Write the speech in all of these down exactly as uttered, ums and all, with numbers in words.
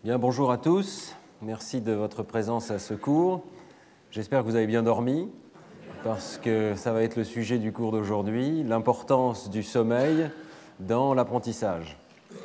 Bien, bonjour à tous. Merci de votre présence à ce cours. J'espère que vous avez bien dormi, parce que ça va être le sujet du cours d'aujourd'hui, l'importance du sommeil dans l'apprentissage.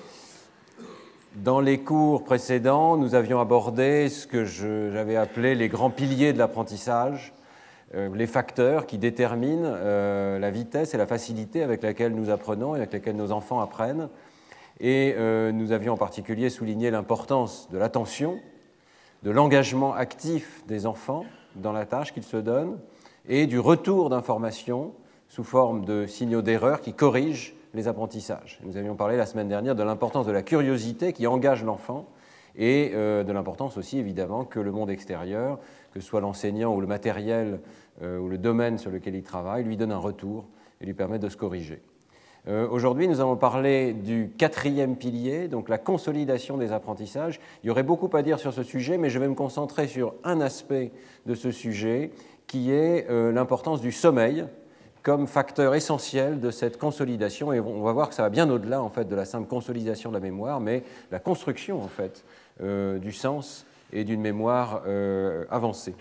Dans les cours précédents, nous avions abordé ce que j'avais appelé les grands piliers de l'apprentissage, euh, les facteurs qui déterminent euh, la vitesse et la facilité avec laquelle nous apprenons et avec laquelle nos enfants apprennent. Et euh, nous avions en particulier souligné l'importance de l'attention, de l'engagement actif des enfants dans la tâche qu'ils se donnent et du retour d'informations sous forme de signaux d'erreur qui corrigent les apprentissages. Nous avions parlé la semaine dernière de l'importance de la curiosité qui engage l'enfant et euh, de l'importance aussi évidemment que le monde extérieur, que ce soit l'enseignant ou le matériel euh, ou le domaine sur lequel il travaille, lui donne un retour et lui permet de se corriger. Euh, Aujourd'hui, nous allons parler du quatrième pilier, donc la consolidation des apprentissages. Il y aurait beaucoup à dire sur ce sujet, mais je vais me concentrer sur un aspect de ce sujet, qui est euh, l'importance du sommeil comme facteur essentiel de cette consolidation. Et on va voir que ça va bien au-delà en fait, de la simple consolidation de la mémoire, mais la construction en fait, euh, du sens et d'une mémoire euh, avancée.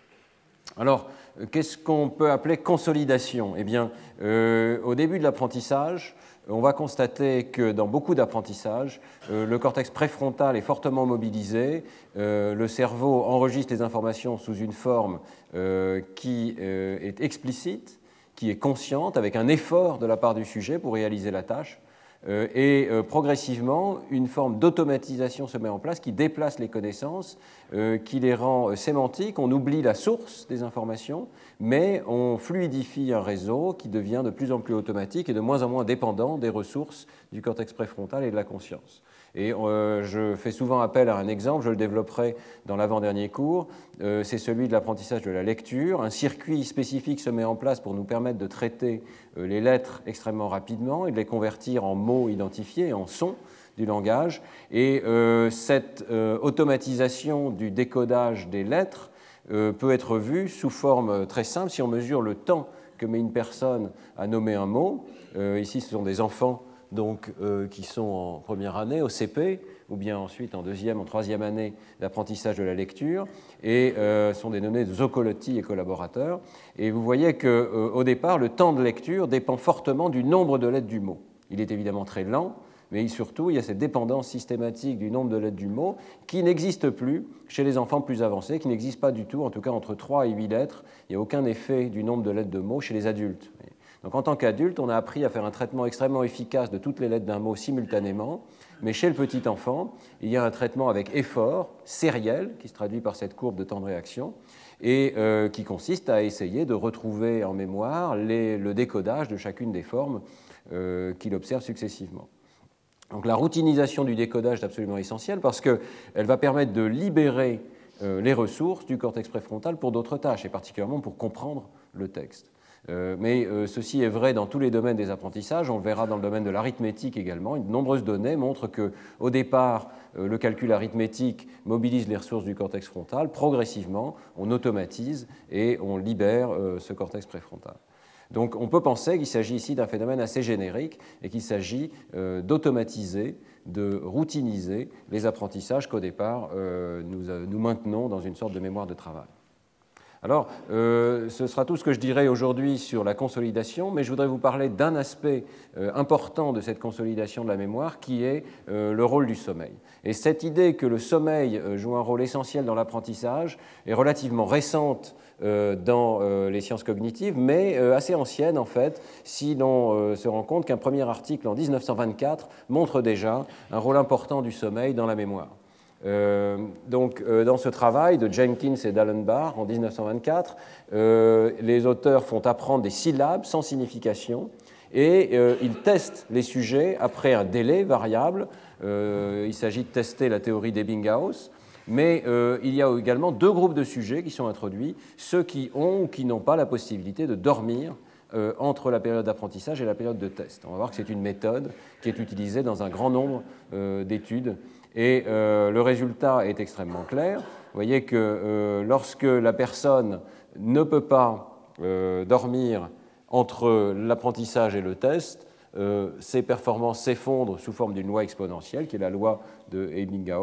Alors, qu'est-ce qu'on peut appeler consolidation? Eh bien, euh, au début de l'apprentissage, on va constater que dans beaucoup d'apprentissages, euh, le cortex préfrontal est fortement mobilisé, euh, le cerveau enregistre les informations sous une forme euh, qui euh, est explicite, qui est consciente, avec un effort de la part du sujet pour réaliser la tâche. Euh, et euh, progressivement, une forme d'automatisation se met en place qui déplace les connaissances, euh, qui les rend euh, sémantiques. On oublie la source des informations, mais on fluidifie un réseau qui devient de plus en plus automatique et de moins en moins dépendant des ressources du cortex préfrontal et de la conscience. Et euh, je fais souvent appel à un exemple, je le développerai dans l'avant-dernier cours, euh, c'est celui de l'apprentissage de la lecture. Un circuit spécifique se met en place pour nous permettre de traiter euh, les lettres extrêmement rapidement et de les convertir en mots identifiés, en sons du langage. Et euh, cette euh, automatisation du décodage des lettres euh, peut être vue sous forme très simple si on mesure le temps que met une personne à nommer un mot. Euh, ici, ce sont des enfants donc, euh, qui sont en première année, au C P, ou bien ensuite en deuxième, en troisième année d'apprentissage de la lecture, et euh, sont des données de Zoccolotti et collaborateurs. Et vous voyez qu'au euh, départ, le temps de lecture dépend fortement du nombre de lettres du mot. Il est évidemment très lent, mais surtout, il y a cette dépendance systématique du nombre de lettres du mot qui n'existe plus chez les enfants plus avancés, qui n'existe pas du tout, en tout cas entre trois et huit lettres. Il n'y a aucun effet du nombre de lettres de mots chez les adultes. Donc, en tant qu'adulte, on a appris à faire un traitement extrêmement efficace de toutes les lettres d'un mot simultanément, mais chez le petit enfant, il y a un traitement avec effort, sériel, qui se traduit par cette courbe de temps de réaction, et euh, qui consiste à essayer de retrouver en mémoire les, le décodage de chacune des formes euh, qu'il observe successivement. Donc, la routinisation du décodage est absolument essentielle parce qu'elle va permettre de libérer euh, les ressources du cortex préfrontal pour d'autres tâches, et particulièrement pour comprendre le texte. Euh, mais euh, ceci est vrai dans tous les domaines des apprentissages. On le verra dans le domaine de l'arithmétique également. De nombreuses données montrent qu'au départ, euh, le calcul arithmétique mobilise les ressources du cortex frontal. Progressivement, on automatise et on libère euh, ce cortex préfrontal. Donc on peut penser qu'il s'agit ici d'un phénomène assez générique et qu'il s'agit euh, d'automatiser, de routiniser les apprentissages qu'au départ euh, nous, euh, nous maintenons dans une sorte de mémoire de travail. Alors, euh, ce sera tout ce que je dirai aujourd'hui sur la consolidation, mais je voudrais vous parler d'un aspect euh, important de cette consolidation de la mémoire qui est euh, le rôle du sommeil. Et cette idée que le sommeil euh, joue un rôle essentiel dans l'apprentissage est relativement récente euh, dans euh, les sciences cognitives, mais euh, assez ancienne en fait, si l'on euh, se rend compte qu'un premier article en dix-neuf cent vingt-quatre montre déjà un rôle important du sommeil dans la mémoire. Euh, donc, euh, dans ce travail de Jenkins et d'Allenbach en dix-neuf cent vingt-quatre, euh, les auteurs font apprendre des syllabes sans signification et euh, ils testent les sujets après un délai variable. Euh, il s'agit de tester la théorie d'Ebbinghaus, mais euh, il y a également deux groupes de sujets qui sont introduits, ceux qui ont ou qui n'ont pas la possibilité de dormir euh, entre la période d'apprentissage et la période de test. On va voir que c'est une méthode qui est utilisée dans un grand nombre euh, d'études. Et euh, le résultat est extrêmement clair. Vous voyez que euh, lorsque la personne ne peut pas euh, dormir entre l'apprentissage et le test, euh, ses performances s'effondrent sous forme d'une loi exponentielle, qui est la loi de Ebbinghaus.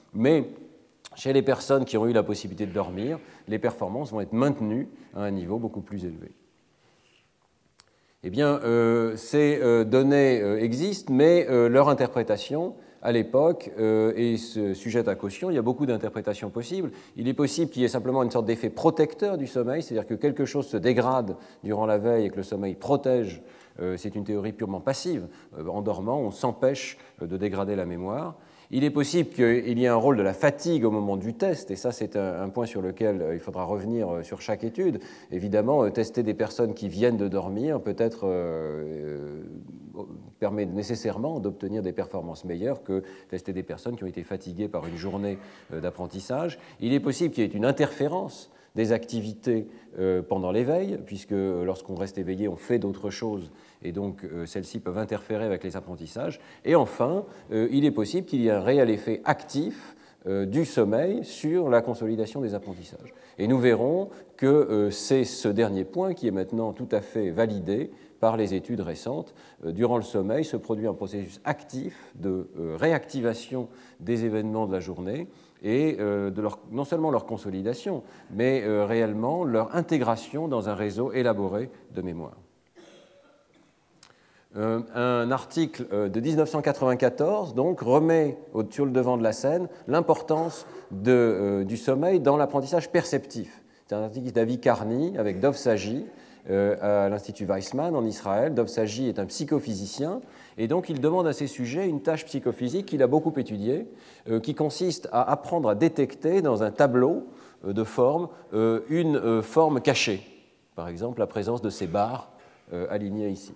mais chez les personnes qui ont eu la possibilité de dormir, les performances vont être maintenues à un niveau beaucoup plus élevé. Eh bien, euh, ces euh, données euh, existent, mais euh, leur interprétation, à l'époque, euh, est sujette à caution. Il y a beaucoup d'interprétations possibles. Il est possible qu'il y ait simplement une sorte d'effet protecteur du sommeil, c'est-à-dire que quelque chose se dégrade durant la veille et que le sommeil protège. Euh, c'est une théorie purement passive. Euh, en dormant, on s'empêche de dégrader la mémoire. Il est possible qu'il y ait un rôle de la fatigue au moment du test, et ça c'est un point sur lequel il faudra revenir sur chaque étude. Évidemment, tester des personnes qui viennent de dormir peut-être euh, permet nécessairement d'obtenir des performances meilleures que tester des personnes qui ont été fatiguées par une journée d'apprentissage. Il est possible qu'il y ait une interférence des activités euh, pendant l'éveil, puisque lorsqu'on reste éveillé, on fait d'autres choses, et donc euh, celles-ci peuvent interférer avec les apprentissages. Et enfin, euh, il est possible qu'il y ait un réel effet actif euh, du sommeil sur la consolidation des apprentissages. Et nous verrons que euh, c'est ce dernier point qui est maintenant tout à fait validé par les études récentes. Euh, durant le sommeil se produit un processus actif de euh, réactivation des événements de la journée, et euh, de leur, non seulement leur consolidation, mais euh, réellement leur intégration dans un réseau élaboré de mémoire. Euh, un article euh, de mille neuf cent quatre-vingt-quatorze donc, remet au, sur le devant de la scène l'importance de, euh, du sommeil dans l'apprentissage perceptif. C'est un article d'Avi Carney avec Dov Saji euh, à l'Institut Weizmann en Israël. Dov Saji est un psychophysicien, et donc il demande à ces sujets une tâche psychophysique qu'il a beaucoup étudiée, euh, qui consiste à apprendre à détecter dans un tableau euh, de forme euh, une euh, forme cachée, par exemple la présence de ces barres euh, alignées ici.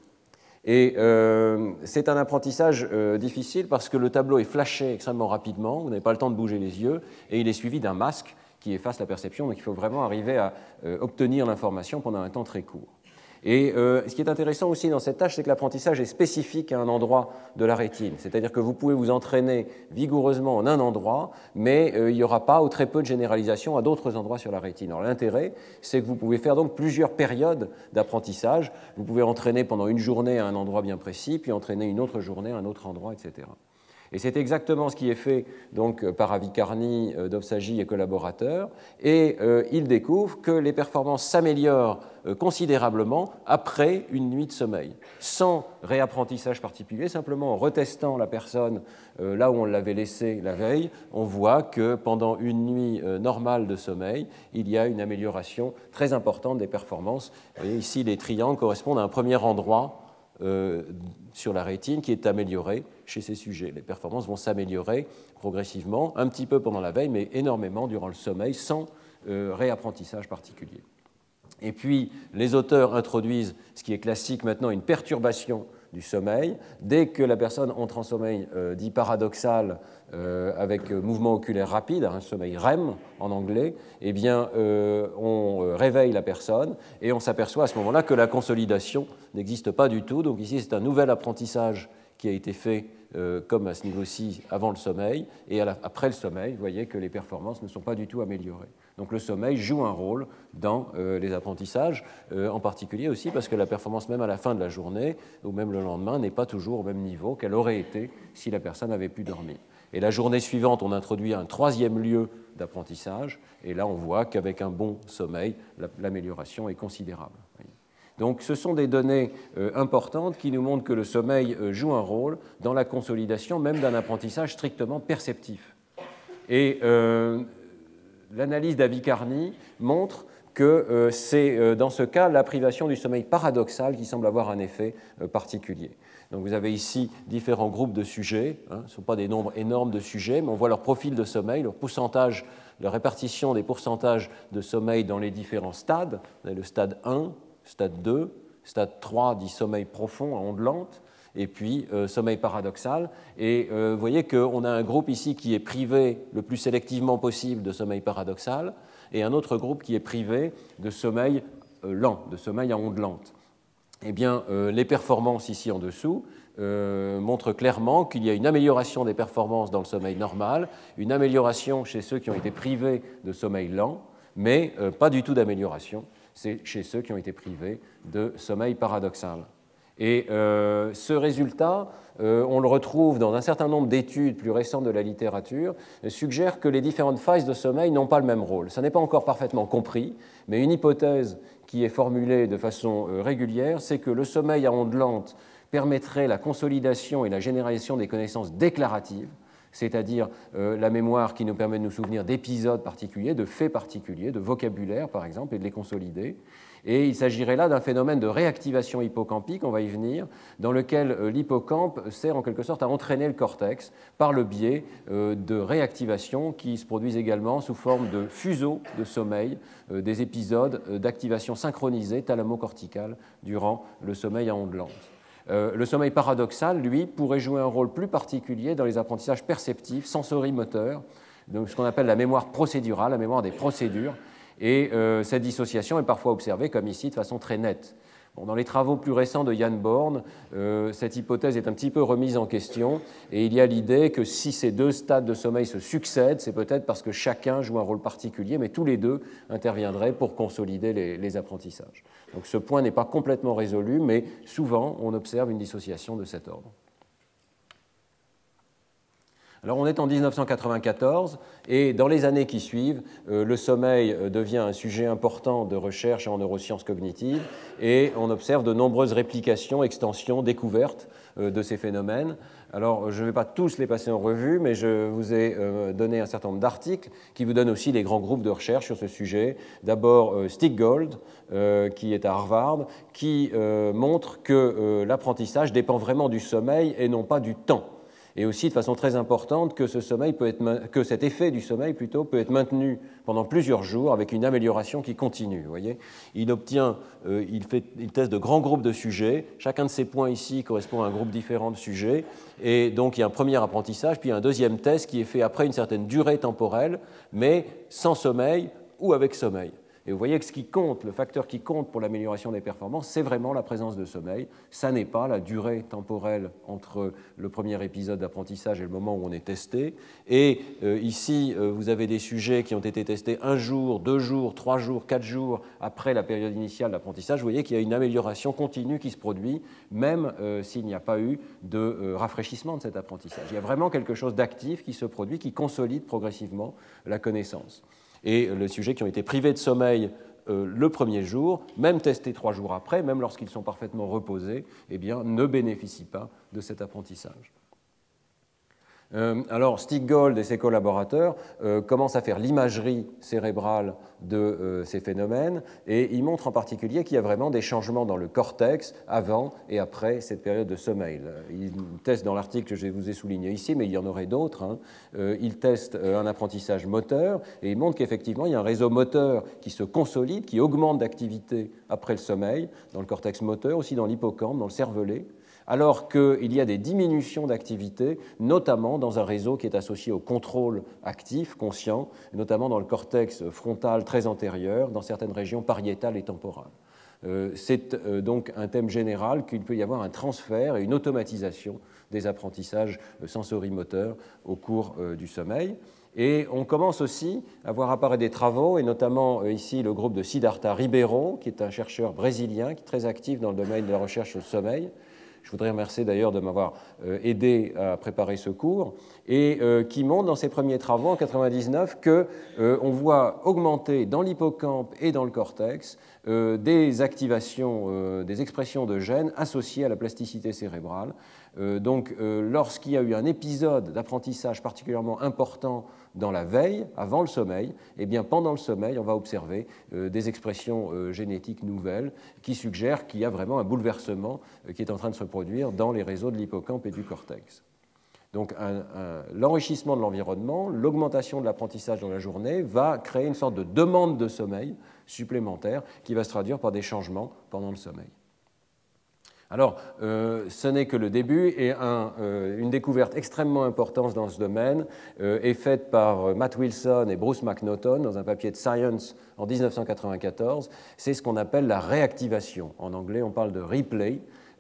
Et euh, c'est un apprentissage euh, difficile parce que le tableau est flashé extrêmement rapidement, vous n'avez pas le temps de bouger les yeux, et il est suivi d'un masque qui efface la perception, donc il faut vraiment arriver à euh, obtenir l'information pendant un temps très court. Et euh, ce qui est intéressant aussi dans cette tâche, c'est que l'apprentissage est spécifique à un endroit de la rétine. C'est-à-dire que vous pouvez vous entraîner vigoureusement en un endroit, mais euh, il n'y aura pas ou très peu de généralisation à d'autres endroits sur la rétine. Alors l'intérêt, c'est que vous pouvez faire donc plusieurs périodes d'apprentissage. Vous pouvez entraîner pendant une journée à un endroit bien précis, puis entraîner une autre journée à un autre endroit, et cetera. Et c'est exactement ce qui est fait donc, par Avi Carney, Dov Saji et collaborateurs. Et euh, ils découvrent que les performances s'améliorent euh, considérablement après une nuit de sommeil, sans réapprentissage particulier, simplement en retestant la personne euh, là où on l'avait laissée la veille, on voit que pendant une nuit euh, normale de sommeil, il y a une amélioration très importante des performances. Vous voyez ici, les triangles correspondent à un premier endroit Euh, sur la rétine qui est améliorée chez ces sujets. Les performances vont s'améliorer progressivement, un petit peu pendant la veille, mais énormément durant le sommeil, sans euh, réapprentissage particulier. Et puis, les auteurs introduisent ce qui est classique maintenant, une perturbation du sommeil. Dès que la personne entre en sommeil euh, dit paradoxal, euh, avec euh, mouvement oculaire rapide, un sommeil R E M en anglais, eh bien, euh, on réveille la personne et on s'aperçoit à ce moment-là que la consolidation n'existe pas du tout. Donc ici, c'est un nouvel apprentissage qui a été fait euh, comme à ce niveau-ci avant le sommeil, et à la, après le sommeil, vous voyez que les performances ne sont pas du tout améliorées. Donc le sommeil joue un rôle dans euh, les apprentissages, euh, en particulier aussi parce que la performance même à la fin de la journée, ou même le lendemain, n'est pas toujours au même niveau qu'elle aurait été si la personne avait pu dormir. Et la journée suivante, on introduit un troisième lieu d'apprentissage, et là on voit qu'avec un bon sommeil, l'amélioration est considérable. Donc ce sont des données euh, importantes qui nous montrent que le sommeil euh, joue un rôle dans la consolidation même d'un apprentissage strictement perceptif. Et euh, l'analyse d'Avi Carney montre que euh, c'est euh, dans ce cas la privation du sommeil paradoxal qui semble avoir un effet euh, particulier. Donc vous avez ici différents groupes de sujets, hein, ce ne sont pas des nombres énormes de sujets, mais on voit leur profil de sommeil, leur pourcentage, la répartition des pourcentages de sommeil dans les différents stades. Vous avez le stade un, stade deux, stade trois dit sommeil profond à onde lente, et puis euh, sommeil paradoxal. Et euh, vous voyez qu'on a un groupe ici qui est privé le plus sélectivement possible de sommeil paradoxal, et un autre groupe qui est privé de sommeil euh, lent, de sommeil à onde lente. Eh bien, euh, les performances ici en dessous euh, montrent clairement qu'il y a une amélioration des performances dans le sommeil normal, une amélioration chez ceux qui ont été privés de sommeil lent, mais euh, pas du tout d'amélioration c'est chez ceux qui ont été privés de sommeil paradoxal. Et euh, ce résultat, euh, on le retrouve dans un certain nombre d'études plus récentes de la littérature, euh, suggère que les différentes phases de sommeil n'ont pas le même rôle. Ça n'est pas encore parfaitement compris, mais une hypothèse qui est formulée de façon euh, régulière, c'est que le sommeil à ondes lentes permettrait la consolidation et la généralisation des connaissances déclaratives, c'est-à-dire euh, la mémoire qui nous permet de nous souvenir d'épisodes particuliers, de faits particuliers, de vocabulaire par exemple, et de les consolider. Et il s'agirait là d'un phénomène de réactivation hippocampique, on va y venir, dans lequel euh, l'hippocampe sert en quelque sorte à entraîner le cortex par le biais euh, de réactivations qui se produisent également sous forme de fuseaux de sommeil, euh, des épisodes euh, d'activation synchronisée thalamo-corticale durant le sommeil à ondes lentes. Euh, le sommeil paradoxal, lui, pourrait jouer un rôle plus particulier dans les apprentissages perceptifs, sensorimoteurs, donc ce qu'on appelle la mémoire procédurale, la mémoire des procédures, et euh, cette dissociation est parfois observée, comme ici, de façon très nette. Bon, dans les travaux plus récents de Jan Born, euh, cette hypothèse est un petit peu remise en question, et il y a l'idée que si ces deux stades de sommeil se succèdent, c'est peut-être parce que chacun joue un rôle particulier, mais tous les deux interviendraient pour consolider les, les apprentissages. Donc ce point n'est pas complètement résolu, mais souvent on observe une dissociation de cet ordre. Alors on est en mille neuf cent quatre-vingt-quatorze et dans les années qui suivent, euh, le sommeil devient un sujet important de recherche en neurosciences cognitives et on observe de nombreuses réplications, extensions, découvertes euh, de ces phénomènes. Alors je ne vais pas tous les passer en revue, mais je vous ai euh, donné un certain nombre d'articles qui vous donnent aussi les grands groupes de recherche sur ce sujet. D'abord euh, Stiggold, euh, qui est à Harvard, qui euh, montre que euh, l'apprentissage dépend vraiment du sommeil et non pas du temps. Et aussi de façon très importante que, ce sommeil peut être, que cet effet du sommeil plutôt peut être maintenu pendant plusieurs jours avec une amélioration qui continue. Vous voyez, il obtient, euh, il, fait, il teste de grands groupes de sujets. Chacun de ces points ici correspond à un groupe différent de sujets. Et donc il y a un premier apprentissage, puis un deuxième test qui est fait après une certaine durée temporelle, mais sans sommeil ou avec sommeil. Et vous voyez que ce qui compte, le facteur qui compte pour l'amélioration des performances, c'est vraiment la présence de sommeil. Ça n'est pas la durée temporelle entre le premier épisode d'apprentissage et le moment où on est testé. Et euh, ici, euh, vous avez des sujets qui ont été testés un jour, deux jours, trois jours, quatre jours après la période initiale d'apprentissage. Vous voyez qu'il y a une amélioration continue qui se produit, même euh, s'il n'y a pas eu de euh, rafraîchissement de cet apprentissage. Il y a vraiment quelque chose d'actif qui se produit, qui consolide progressivement la connaissance. Et les sujets qui ont été privés de sommeil euh, le premier jour, même testés trois jours après, même lorsqu'ils sont parfaitement reposés, eh bien, ne bénéficient pas de cet apprentissage. Euh, alors, Stiggold et ses collaborateurs euh, commencent à faire l'imagerie cérébrale de euh, ces phénomènes et ils montrent en particulier qu'il y a vraiment des changements dans le cortex avant et après cette période de sommeil. Ils testent dans l'article que je vous ai souligné ici, mais il y en aurait d'autres. Hein. Euh, ils testent euh, un apprentissage moteur et ils montrent qu'effectivement, il y a un réseau moteur qui se consolide, qui augmente d'activité après le sommeil, dans le cortex moteur, aussi dans l'hippocampe, dans le cervelet, alors qu'il y a des diminutions d'activité, notamment dans un réseau qui est associé au contrôle actif, conscient, notamment dans le cortex frontal très antérieur, dans certaines régions pariétales et temporales. Euh, c'est euh, donc un thème général qu'il peut y avoir un transfert et une automatisation des apprentissages sensorimoteurs au cours euh, du sommeil. Et on commence aussi à voir apparaître des travaux, et notamment euh, ici le groupe de Siddhartha Ribeiro, qui est un chercheur brésilien qui est très actif dans le domaine de la recherche sur le sommeil. Je voudrais remercier d'ailleurs de m'avoir aidé à préparer ce cours, et qui montre dans ses premiers travaux en mille neuf cent quatre-vingt-dix-neuf qu'on voit augmenter dans l'hippocampe et dans le cortex des activations, des expressions de gènes associées à la plasticité cérébrale. Donc lorsqu'il y a eu un épisode d'apprentissage particulièrement important dans la veille, avant le sommeil, eh bien pendant le sommeil, on va observer euh, des expressions euh, génétiques nouvelles qui suggèrent qu'il y a vraiment un bouleversement euh, qui est en train de se produire dans les réseaux de l'hippocampe et du cortex. Donc l'enrichissement de l'environnement, l'augmentation de l'apprentissage dans la journée va créer une sorte de demande de sommeil supplémentaire qui va se traduire par des changements pendant le sommeil. Alors, euh, ce n'est que le début et un, euh, une découverte extrêmement importante dans ce domaine euh, est faite par Matt Wilson et Bruce McNaughton dans un papier de Science en mille neuf cent quatre-vingt-quatorze. C'est ce qu'on appelle la réactivation. En anglais, on parle de replay.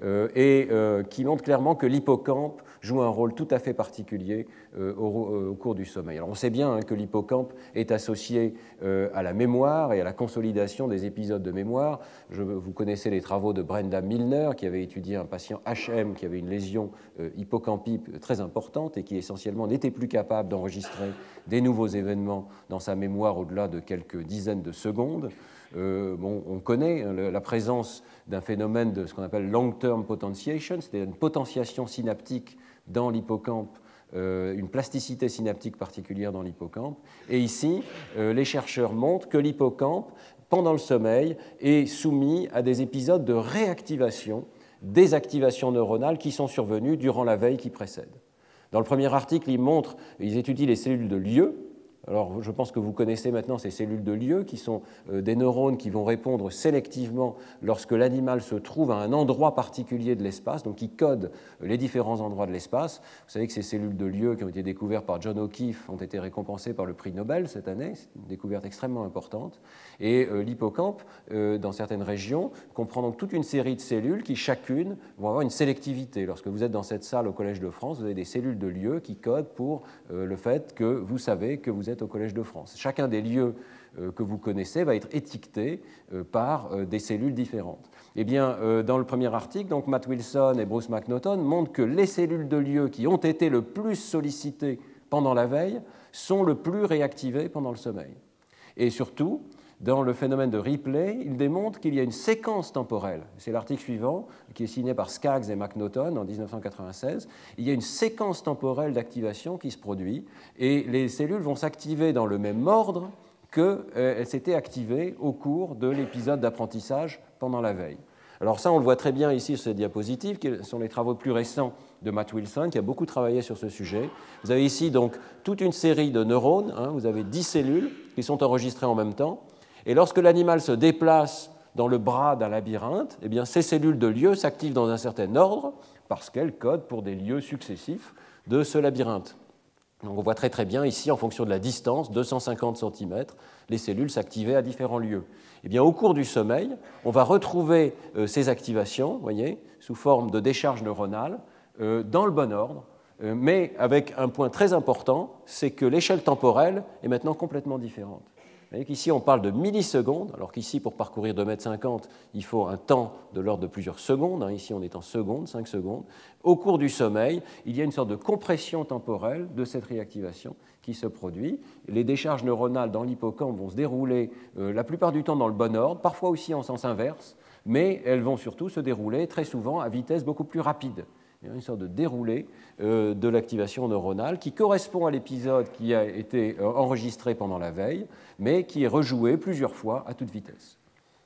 euh, et euh, qui montre clairement que l'hippocampe joue un rôle tout à fait particulier euh, au, au cours du sommeil. Alors on sait bien hein, que l'hippocampe est associé euh, à la mémoire et à la consolidation des épisodes de mémoire. Je, vous connaissez les travaux de Brenda Milner, qui avait étudié un patient H M qui avait une lésion euh, hippocampique très importante et qui essentiellement n'était plus capable d'enregistrer des nouveaux événements dans sa mémoire au-delà de quelques dizaines de secondes. Euh, bon, on connaît hein, la présence d'un phénomène de ce qu'on appelle long-term potentiation, c'est-à-dire une potentiation synaptique dans l'hippocampe, euh, une plasticité synaptique particulière dans l'hippocampe. Et ici, euh, les chercheurs montrent que l'hippocampe, pendant le sommeil, est soumis à des épisodes de réactivation des activations neuronales qui sont survenues durant la veille qui précède. Dans le premier article, ils montrent, ils étudient les cellules de lieu. Alors, je pense que vous connaissez maintenant ces cellules de lieu qui sont des neurones qui vont répondre sélectivement lorsque l'animal se trouve à un endroit particulier de l'espace, donc qui codent les différents endroits de l'espace. Vous savez que ces cellules de lieu qui ont été découvertes par John O'Keefe ont été récompensées par le prix Nobel cette année. C'est une découverte extrêmement importante. Et euh, l'hippocampe, euh, dans certaines régions, comprend donc toute une série de cellules qui, chacune, vont avoir une sélectivité. Lorsque vous êtes dans cette salle au Collège de France, vous avez des cellules de lieu qui codent pour euh, le fait que vous savez que vous êtes au Collège de France. Chacun des lieux euh, que vous connaissez va être étiqueté euh, par euh, des cellules différentes. Eh bien, euh, dans le premier article, donc, Matt Wilson et Bruce McNaughton montrent que les cellules de lieu qui ont été le plus sollicitées pendant la veille sont le plus réactivées pendant le sommeil. Et surtout, dans le phénomène de replay, il démontre qu'il y a une séquence temporelle. C'est l'article suivant, qui est signé par Skaggs et McNaughton en dix-neuf cent quatre-vingt-seize. Il y a une séquence temporelle d'activation qui se produit, et les cellules vont s'activer dans le même ordre qu'elles euh, s'étaient activées au cours de l'épisode d'apprentissage pendant la veille. Alors ça, on le voit très bien ici sur cette diapositive, qui sont les travaux plus récents de Matt Wilson, qui a beaucoup travaillé sur ce sujet. Vous avez ici donc toute une série de neurones, hein, vous avez dix cellules qui sont enregistrées en même temps. Et lorsque l'animal se déplace dans le bras d'un labyrinthe, eh bien, ces cellules de lieu s'activent dans un certain ordre parce qu'elles codent pour des lieux successifs de ce labyrinthe. Donc on voit très très bien ici, en fonction de la distance, deux cent cinquante centimètres, les cellules s'activaient à différents lieux. Eh bien, au cours du sommeil, on va retrouver euh, ces activations, voyez, sous forme de décharge neuronale, euh, dans le bon ordre, euh, mais avec un point très important, c'est que l'échelle temporelle est maintenant complètement différente. Vous voyez qu'ici, on parle de millisecondes, alors qu'ici, pour parcourir deux mètres cinquante, il faut un temps de l'ordre de plusieurs secondes. Hein, ici, on est en secondes, cinq secondes. Au cours du sommeil, il y a une sorte de compression temporelle de cette réactivation qui se produit. Les décharges neuronales dans l'hippocampe vont se dérouler euh, la plupart du temps dans le bon ordre, parfois aussi en sens inverse, mais elles vont surtout se dérouler très souvent à vitesse beaucoup plus rapide. Il y a une sorte de déroulé euh, de l'activation neuronale qui correspond à l'épisode qui a été euh, enregistré pendant la veille, mais qui est rejoué plusieurs fois à toute vitesse.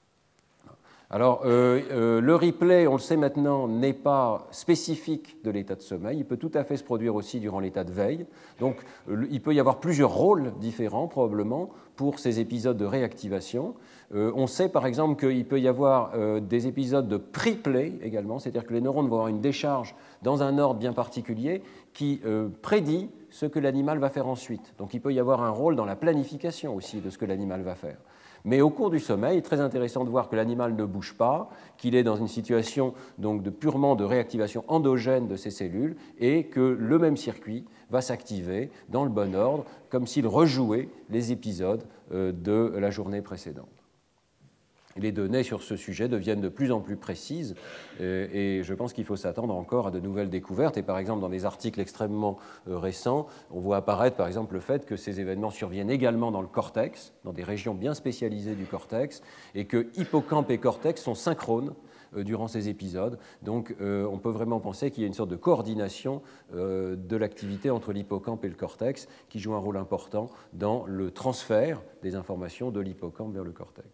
Alors, euh, euh, le replay, on le sait maintenant, n'est pas spécifique de l'état de sommeil. Il peut tout à fait se produire aussi durant l'état de veille. Donc, euh, il peut y avoir plusieurs rôles différents, probablement, pour ces épisodes de réactivation. Euh, on sait, par exemple, qu'il peut y avoir euh, des épisodes de preplay également, c'est-à-dire que les neurones vont avoir une décharge dans un ordre bien particulier qui euh, prédit ce que l'animal va faire ensuite. Donc, il peut y avoir un rôle dans la planification aussi de ce que l'animal va faire. Mais au cours du sommeil, il est très intéressant de voir que l'animal ne bouge pas, qu'il est dans une situation donc, de purement de réactivation endogène de ces cellules et que le même circuit va s'activer dans le bon ordre, comme s'il rejouait les épisodes euh, de la journée précédente. Les données sur ce sujet deviennent de plus en plus précises euh, et je pense qu'il faut s'attendre encore à de nouvelles découvertes. Et par exemple, dans des articles extrêmement euh, récents, on voit apparaître par exemple le fait que ces événements surviennent également dans le cortex, dans des régions bien spécialisées du cortex, et que hippocampe et cortex sont synchrones euh, durant ces épisodes. Donc euh, on peut vraiment penser qu'il y a une sorte de coordination euh, de l'activité entre l'hippocampe et le cortex qui joue un rôle important dans le transfert des informations de l'hippocampe vers le cortex.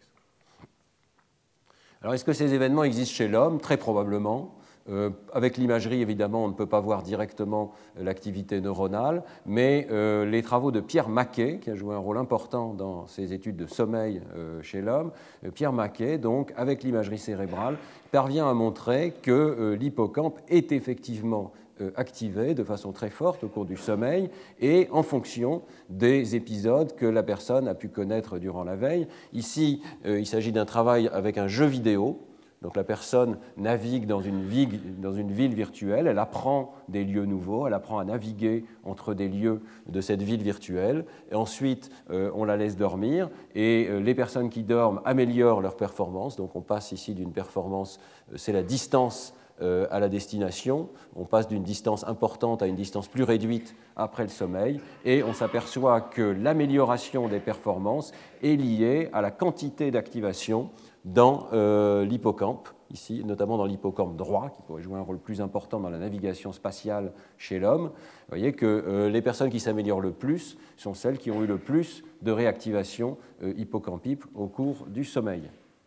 Alors, est-ce que ces événements existent chez l'homme? Très probablement. Euh, avec l'imagerie, évidemment, on ne peut pas voir directement l'activité neuronale, mais euh, les travaux de Pierre Maquet, qui a joué un rôle important dans ses études de sommeil euh, chez l'homme, euh, Pierre Maquet, donc, avec l'imagerie cérébrale, parvient à montrer que euh, l'hippocampe est effectivement euh, activé de façon très forte au cours du sommeil et en fonction des épisodes que la personne a pu connaître durant la veille. Ici, euh, il s'agit d'un travail avec un jeu vidéo. Donc la personne navigue dans une, ville, dans une ville virtuelle, elle apprend des lieux nouveaux, elle apprend à naviguer entre des lieux de cette ville virtuelle, et ensuite euh, on la laisse dormir, et euh, les personnes qui dorment améliorent leur performance. Donc on passe ici d'une performance, euh, c'est la distance euh, à la destination, on passe d'une distance importante à une distance plus réduite après le sommeil, et on s'aperçoit que l'amélioration des performances est liée à la quantité d'activation dans euh, l'hippocampe, ici, notamment dans l'hippocampe droit, qui pourrait jouer un rôle plus important dans la navigation spatiale chez l'homme. Vous voyez que euh, les personnes qui s'améliorent le plus sont celles qui ont eu le plus de réactivation euh, hippocampique au cours du sommeil.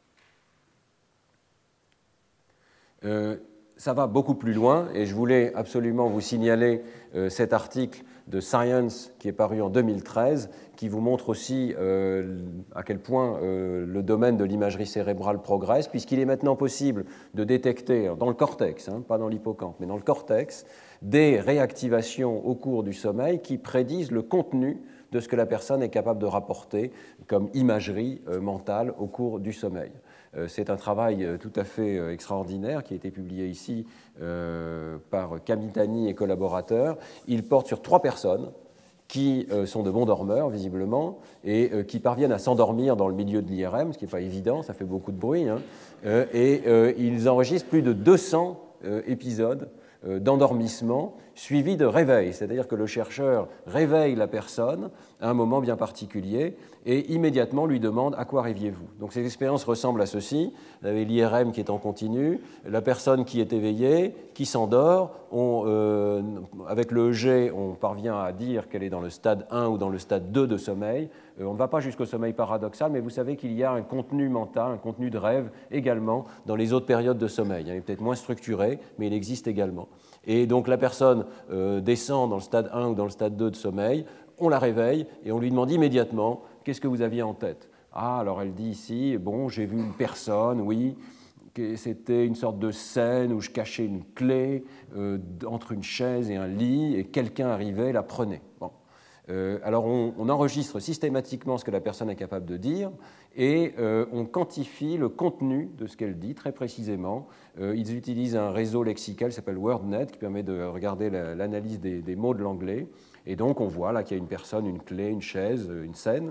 Euh, ça va beaucoup plus loin, et je voulais absolument vous signaler euh, cet article de Science qui est paru en deux mille treize, qui vous montre aussi euh, à quel point euh, le domaine de l'imagerie cérébrale progresse, puisqu'il est maintenant possible de détecter, dans le cortex, hein, pas dans l'hippocampe, mais dans le cortex, des réactivations au cours du sommeil qui prédisent le contenu de ce que la personne est capable de rapporter comme imagerie euh, mentale au cours du sommeil. Euh, c'est un travail euh, tout à fait euh, extraordinaire qui a été publié ici euh, par Kamitani et collaborateurs. Il porte sur trois personnes qui euh, sont de bons dormeurs, visiblement, et euh, qui parviennent à s'endormir dans le milieu de l'I R M, ce qui n'est pas évident, ça fait beaucoup de bruit, hein, euh, et euh, ils enregistrent plus de deux cents euh, épisodes euh, d'endormissement suivis de réveil, c'est-à-dire que le chercheur réveille la personne à un moment bien particulier et immédiatement lui demande « à quoi rêviez-vous » Donc ces expériences ressemblent à ceci. Vous avez l'I R M qui est en continu, la personne qui est éveillée, qui s'endort, on, euh, avec le E G, on parvient à dire qu'elle est dans le stade un ou dans le stade deux de sommeil. Euh, on ne va pas jusqu'au sommeil paradoxal, mais vous savez qu'il y a un contenu mental, un contenu de rêve également dans les autres périodes de sommeil. Il est peut-être moins structuré, mais il existe également. Et donc la personne euh, descend dans le stade un ou dans le stade deux de sommeil, on la réveille et on lui demande immédiatement « qu'est-ce que vous aviez en tête ?» Ah, alors elle dit ici « bon, j'ai vu une personne, oui, c'était une sorte de scène où je cachais une clé euh, entre une chaise et un lit et quelqu'un arrivait, la prenait. » Bon. Euh, alors on, on enregistre systématiquement ce que la personne est capable de dire et euh, on quantifie le contenu de ce qu'elle dit très précisément. Euh, ils utilisent un réseau lexical qui s'appelle WordNet qui permet de regarder la, l'analyse des, des mots de l'anglais. Et donc on voit là qu'il y a une personne, une clé, une chaise, une scène.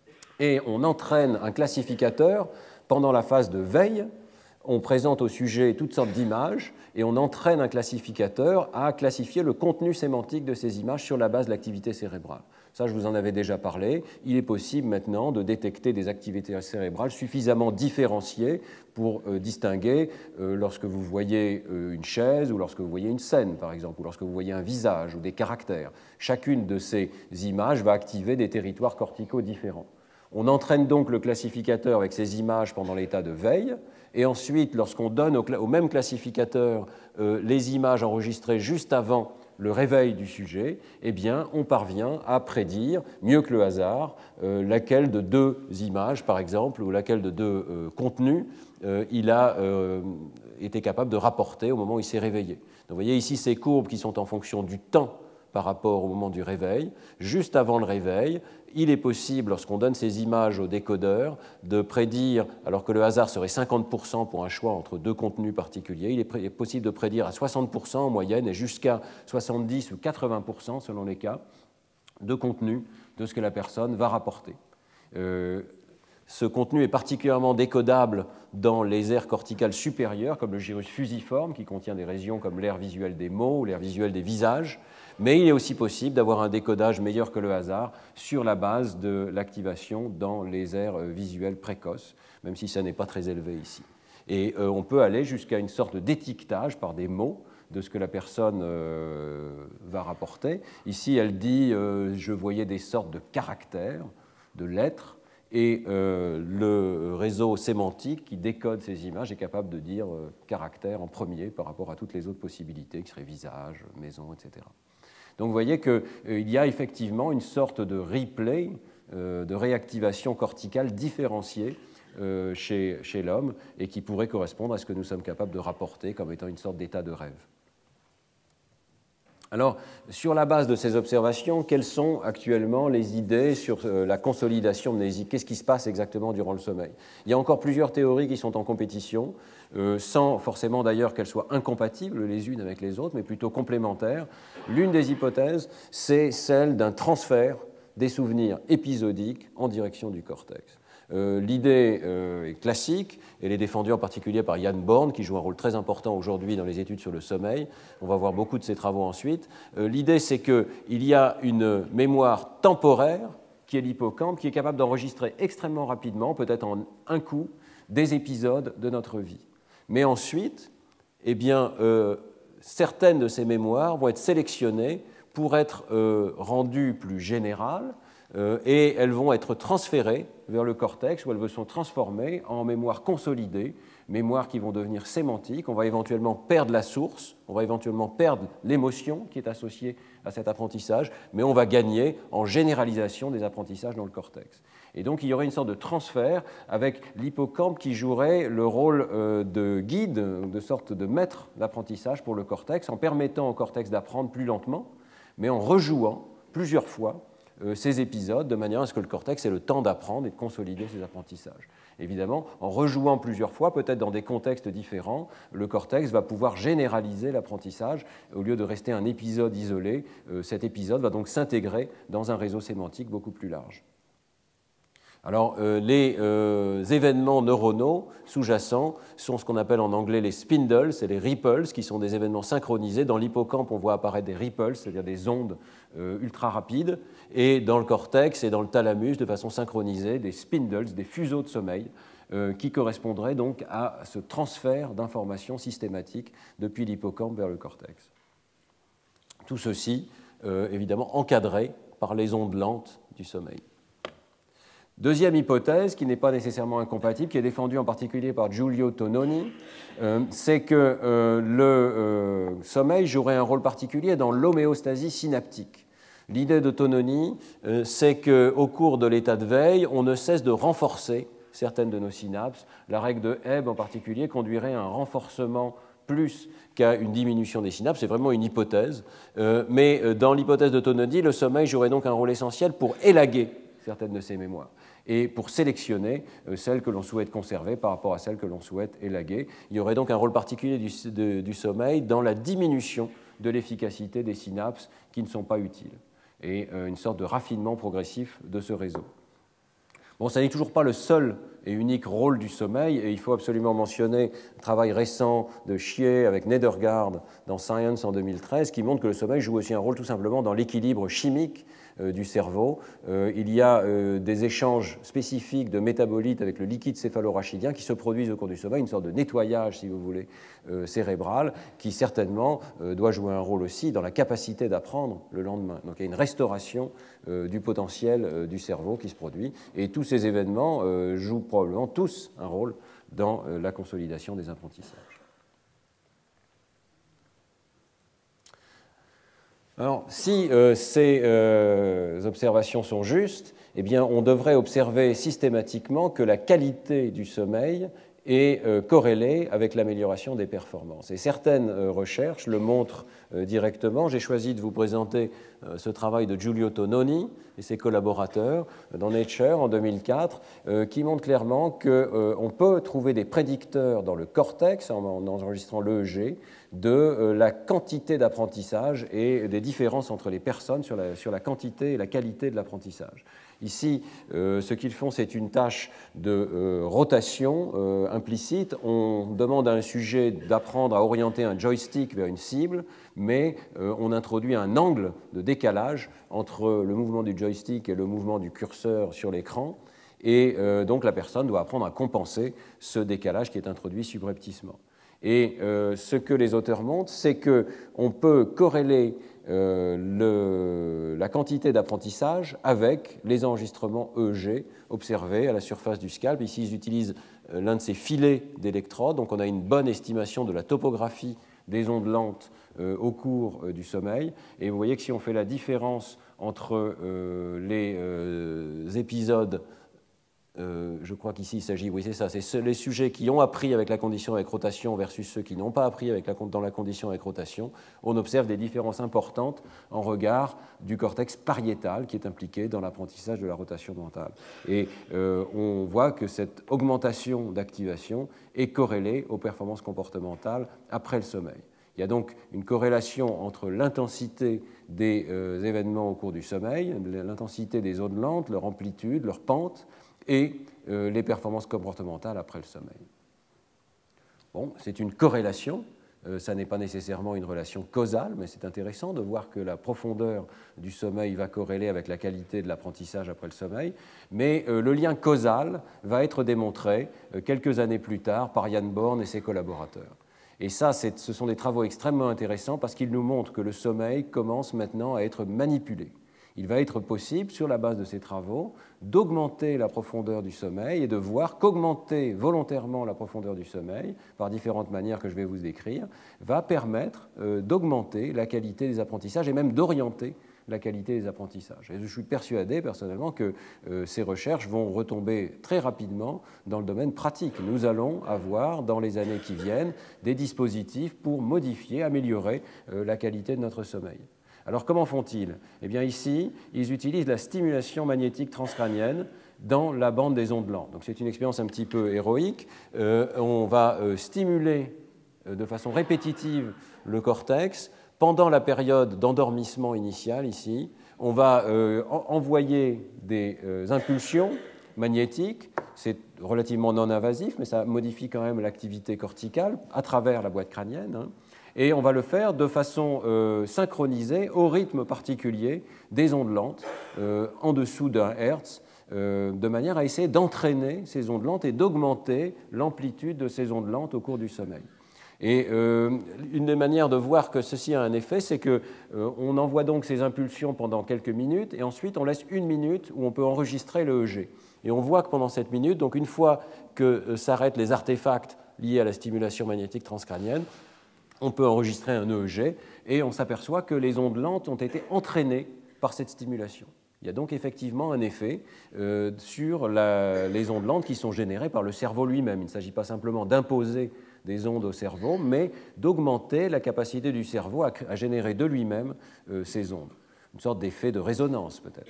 Et on entraîne un classificateur pendant la phase de veille. On présente au sujet toutes sortes d'images et on entraîne un classificateur à classifier le contenu sémantique de ces images sur la base de l'activité cérébrale. Ça, je vous en avais déjà parlé. Il est possible maintenant de détecter des activités cérébrales suffisamment différenciées pour euh, distinguer euh, lorsque vous voyez euh, une chaise ou lorsque vous voyez une scène, par exemple, ou lorsque vous voyez un visage ou des caractères. Chacune de ces images va activer des territoires corticaux différents. On entraîne donc le classificateur avec ces images pendant l'état de veille, et ensuite, lorsqu'on donne au, au même classificateur euh, les images enregistrées juste avant le réveil du sujet, eh bien, on parvient à prédire, mieux que le hasard, euh, laquelle de deux images, par exemple, ou laquelle de deux euh, contenus euh, il a euh, été capable de rapporter au moment où il s'est réveillé. Donc, vous voyez ici ces courbes qui sont en fonction du temps par rapport au moment du réveil. Juste avant le réveil, il est possible, lorsqu'on donne ces images au décodeur, de prédire, alors que le hasard serait cinquante pour cent pour un choix entre deux contenus particuliers, il est possible de prédire à soixante pour cent en moyenne et jusqu'à soixante-dix ou quatre-vingts pour cent selon les cas de contenu de ce que la personne va rapporter. Euh, Ce contenu est particulièrement décodable dans les aires corticales supérieures, comme le gyrus fusiforme, qui contient des régions comme l'aire visuelle des mots ou l'aire visuelle des visages, mais il est aussi possible d'avoir un décodage meilleur que le hasard sur la base de l'activation dans les aires visuelles précoces, même si ça n'est pas très élevé ici. Et euh, on peut aller jusqu'à une sorte d'étiquetage par des mots de ce que la personne euh, va rapporter. Ici, elle dit euh, « je voyais des sortes de caractères, de lettres », et euh, le réseau sémantique qui décode ces images est capable de dire euh, caractère en premier par rapport à toutes les autres possibilités, qui seraient visage, maison, et cetera. Donc vous voyez qu'il euh, y a effectivement une sorte de replay, euh, de réactivation corticale différenciée euh, chez, chez l'homme et qui pourrait correspondre à ce que nous sommes capables de rapporter comme étant une sorte d'état de rêve. Alors, sur la base de ces observations, quelles sont actuellement les idées sur la consolidation mnésique? Qu'est-ce qui se passe exactement durant le sommeil? Il y a encore plusieurs théories qui sont en compétition, euh, sans forcément d'ailleurs qu'elles soient incompatibles les unes avec les autres, mais plutôt complémentaires. L'une des hypothèses, c'est celle d'un transfert des souvenirs épisodiques en direction du cortex. Euh, L'idée euh, est classique, elle est défendue en particulier par Jan Born, qui joue un rôle très important aujourd'hui dans les études sur le sommeil. On va voir beaucoup de ses travaux ensuite. Euh, L'idée, c'est qu'il y a une mémoire temporaire, qui est l'hippocampe, qui est capable d'enregistrer extrêmement rapidement, peut-être en un coup, des épisodes de notre vie. Mais ensuite, eh bien, euh, certaines de ces mémoires vont être sélectionnées pour être euh, rendues plus générales, Euh, et elles vont être transférées vers le cortex où elles sont transformées en mémoires consolidées, mémoires qui vont devenir sémantiques. On va éventuellement perdre la source, on va éventuellement perdre l'émotion qui est associée à cet apprentissage, mais on va gagner en généralisation des apprentissages dans le cortex. Et donc il y aurait une sorte de transfert avec l'hippocampe qui jouerait le rôle euh, de guide, de sorte de maître d'apprentissage pour le cortex, en permettant au cortex d'apprendre plus lentement, mais en rejouant plusieurs fois ces épisodes de manière à ce que le cortex ait le temps d'apprendre et de consolider ses apprentissages. Évidemment, en rejouant plusieurs fois, peut-être dans des contextes différents, le cortex va pouvoir généraliser l'apprentissage. Au lieu de rester un épisode isolé, cet épisode va donc s'intégrer dans un réseau sémantique beaucoup plus large. Alors, euh, les euh, événements neuronaux sous-jacents sont ce qu'on appelle en anglais les spindles, c'est les ripples, qui sont des événements synchronisés. Dans l'hippocampe, on voit apparaître des ripples, c'est-à-dire des ondes euh, ultra rapides, et dans le cortex et dans le thalamus, de façon synchronisée, des spindles, des fuseaux de sommeil, euh, qui correspondraient donc à ce transfert d'informations systématiques depuis l'hippocampe vers le cortex. Tout ceci, euh, évidemment, encadré par les ondes lentes du sommeil. Deuxième hypothèse, qui n'est pas nécessairement incompatible, qui est défendue en particulier par Giulio Tononi, euh, c'est que euh, le euh, sommeil jouerait un rôle particulier dans l'homéostasie synaptique. L'idée de Tononi, euh, c'est qu'au cours de l'état de veille, on ne cesse de renforcer certaines de nos synapses. La règle de Hebb en particulier conduirait à un renforcement plus qu'à une diminution des synapses. C'est vraiment une hypothèse. Euh, mais dans l'hypothèse de Tononi, le sommeil jouerait donc un rôle essentiel pour élaguer certaines de ces mémoires et pour sélectionner celles que l'on souhaite conserver par rapport à celles que l'on souhaite élaguer. Il y aurait donc un rôle particulier du, de, du sommeil dans la diminution de l'efficacité des synapses qui ne sont pas utiles et une sorte de raffinement progressif de ce réseau. Bon, ça n'est toujours pas le seul et unique rôle du sommeil, et il faut absolument mentionner un travail récent de Chier avec Nedergaard dans Science en deux mille treize qui montre que le sommeil joue aussi un rôle tout simplement dans l'équilibre chimique euh, du cerveau. Euh, il y a euh, des échanges spécifiques de métabolites avec le liquide céphalorachidien qui se produisent au cours du sommeil, une sorte de nettoyage, si vous voulez, euh, cérébral, qui certainement euh, doit jouer un rôle aussi dans la capacité d'apprendre le lendemain. Donc il y a une restauration euh, du potentiel euh, du cerveau qui se produit, et tous ces événements euh, jouent probablement tous un rôle dans euh, la consolidation des apprentissages. Alors, si euh, ces euh, observations sont justes, eh bien, on devrait observer systématiquement que la qualité du sommeil est euh, corrélée avec l'amélioration des performances. Et certaines euh, recherches le montrent euh, directement. J'ai choisi de vous présenter euh, ce travail de Giulio Tononi et ses collaborateurs euh, dans Nature en deux mille quatre, euh, qui montre clairement qu'on euh, peut trouver des prédicteurs dans le cortex, en, en enregistrant l'E E G, de euh, la quantité d'apprentissage et des différences entre les personnes sur la, sur la quantité et la qualité de l'apprentissage. Ici, euh, ce qu'ils font, c'est une tâche de euh, rotation euh, implicite. On demande à un sujet d'apprendre à orienter un joystick vers une cible, mais euh, on introduit un angle de décalage entre le mouvement du joystick et le mouvement du curseur sur l'écran. Et euh, donc la personne doit apprendre à compenser ce décalage qui est introduit subrepticement. Et euh, ce que les auteurs montrent, c'est qu'on peut corréler euh, le, la quantité d'apprentissage avec les enregistrements E E G observés à la surface du scalp. Ici, ils utilisent euh, l'un de ces filets d'électrodes, donc on a une bonne estimation de la topographie des ondes lentes euh, au cours euh, du sommeil. Et vous voyez que si on fait la différence entre euh, les euh, épisodes Euh, je crois qu'ici il s'agit, oui c'est ça, c'est les sujets qui ont appris avec la condition avec rotation versus ceux qui n'ont pas appris avec la, dans la condition avec rotation, on observe des différences importantes en regard du cortex pariétal qui est impliqué dans l'apprentissage de la rotation mentale. Et euh, on voit que cette augmentation d'activation est corrélée aux performances comportementales après le sommeil. Il y a donc une corrélation entre l'intensité des euh, événements au cours du sommeil, l'intensité des zones lentes, leur amplitude, leur pente, et euh, les performances comportementales après le sommeil. Bon, c'est une corrélation, euh, ça n'est pas nécessairement une relation causale, mais c'est intéressant de voir que la profondeur du sommeil va corréler avec la qualité de l'apprentissage après le sommeil, mais euh, le lien causal va être démontré euh, quelques années plus tard par Jan Born et ses collaborateurs. Et ça, ce sont des travaux extrêmement intéressants parce qu'ils nous montrent que le sommeil commence maintenant à être manipulé. Il va être possible, sur la base de ces travaux, d'augmenter la profondeur du sommeil et de voir qu'augmenter volontairement la profondeur du sommeil, par différentes manières que je vais vous décrire, va permettre euh, d'augmenter la qualité des apprentissages et même d'orienter la qualité des apprentissages. Et je suis persuadé personnellement que euh, ces recherches vont retomber très rapidement dans le domaine pratique. Nous allons avoir, dans les années qui viennent, des dispositifs pour modifier, améliorer euh, la qualité de notre sommeil. Alors comment font-ils? Eh bien ici, ils utilisent la stimulation magnétique transcrânienne dans la bande des ondes lentes. Donc c'est une expérience un petit peu héroïque. Euh, on va euh, stimuler euh, de façon répétitive le cortex pendant la période d'endormissement initial ici. On va euh, en envoyer des euh, impulsions magnétiques. C'est relativement non invasif, mais ça modifie quand même l'activité corticale à travers la boîte crânienne, hein. Et on va le faire de façon euh, synchronisée au rythme particulier des ondes lentes, euh, en dessous d'un hertz, euh, de manière à essayer d'entraîner ces ondes lentes et d'augmenter l'amplitude de ces ondes lentes au cours du sommeil. Et euh, une des manières de voir que ceci a un effet, c'est qu'on euh, envoie donc ces impulsions pendant quelques minutes et ensuite on laisse une minute où on peut enregistrer le E G. Et on voit que pendant cette minute, donc une fois que euh, s'arrêtent les artefacts liés à la stimulation magnétique transcrânienne, on peut enregistrer un E E G et on s'aperçoit que les ondes lentes ont été entraînées par cette stimulation. Il y a donc effectivement un effet euh, sur la, les ondes lentes qui sont générées par le cerveau lui-même. Il ne s'agit pas simplement d'imposer des ondes au cerveau, mais d'augmenter la capacité du cerveau à, à générer de lui-même euh, ces ondes. Une sorte d'effet de résonance peut-être.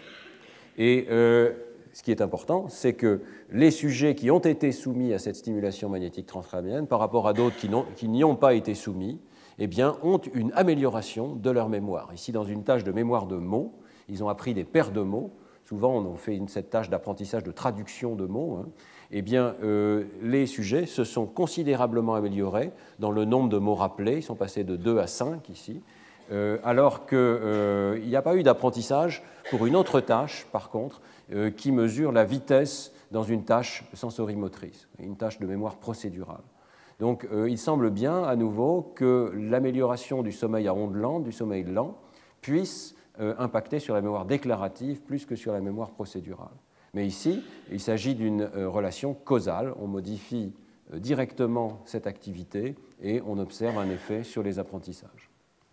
Et euh, ce qui est important, c'est que les sujets qui ont été soumis à cette stimulation magnétique transcrânienne, par rapport à d'autres qui n'y ont pas été soumis, eh bien, ont une amélioration de leur mémoire. Ici, dans une tâche de mémoire de mots, ils ont appris des paires de mots. Souvent, on fait une, cette tâche d'apprentissage de traduction de mots. Hein. Eh bien, euh, les sujets se sont considérablement améliorés dans le nombre de mots rappelés. Ils sont passés de deux à cinq ici. Euh, alors qu'il euh, n'y a pas eu d'apprentissage pour une autre tâche, par contre, euh, qui mesure la vitesse dans une tâche sensorimotrice, une tâche de mémoire procédurale. Donc euh, il semble bien, à nouveau, que l'amélioration du sommeil à ondes lentes, du sommeil lent, puisse euh, impacter sur la mémoire déclarative plus que sur la mémoire procédurale. Mais ici, il s'agit d'une euh, relation causale. On modifie euh, directement cette activité et on observe un effet sur les apprentissages.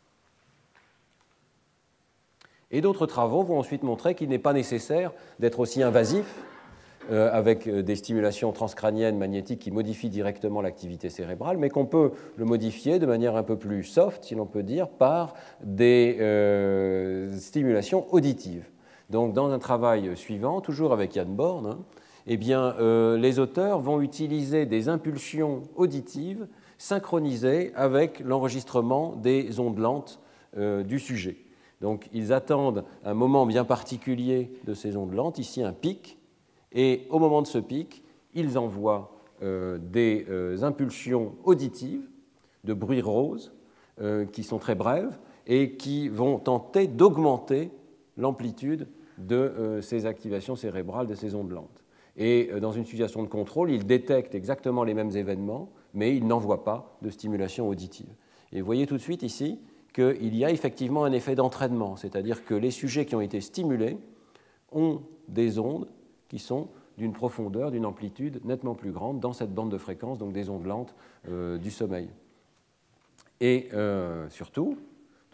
Et d'autres travaux vont ensuite montrer qu'il n'est pas nécessaire d'être aussi invasif euh, avec des stimulations transcrâniennes magnétiques qui modifient directement l'activité cérébrale, mais qu'on peut le modifier de manière un peu plus soft, si l'on peut dire, par des euh, stimulations auditives. Donc, dans un travail suivant, toujours avec Jan Born, hein, eh bien, euh, les auteurs vont utiliser des impulsions auditives synchronisées avec l'enregistrement des ondes lentes euh, du sujet. Donc, ils attendent un moment bien particulier de ces ondes lentes, ici un pic, et au moment de ce pic, ils envoient euh, des euh, impulsions auditives de bruits roses euh, qui sont très brèves et qui vont tenter d'augmenter l'amplitude de euh, ces activations cérébrales, de ces ondes lentes. Et euh, dans une situation de contrôle, ils détectent exactement les mêmes événements, mais ils n'envoient pas de stimulation auditive. Et vous voyez tout de suite ici qu'il y a effectivement un effet d'entraînement, c'est-à-dire que les sujets qui ont été stimulés ont des ondes qui sont d'une profondeur, d'une amplitude nettement plus grande dans cette bande de fréquence, donc des ondes lentes euh, du sommeil. Et euh, surtout, donc,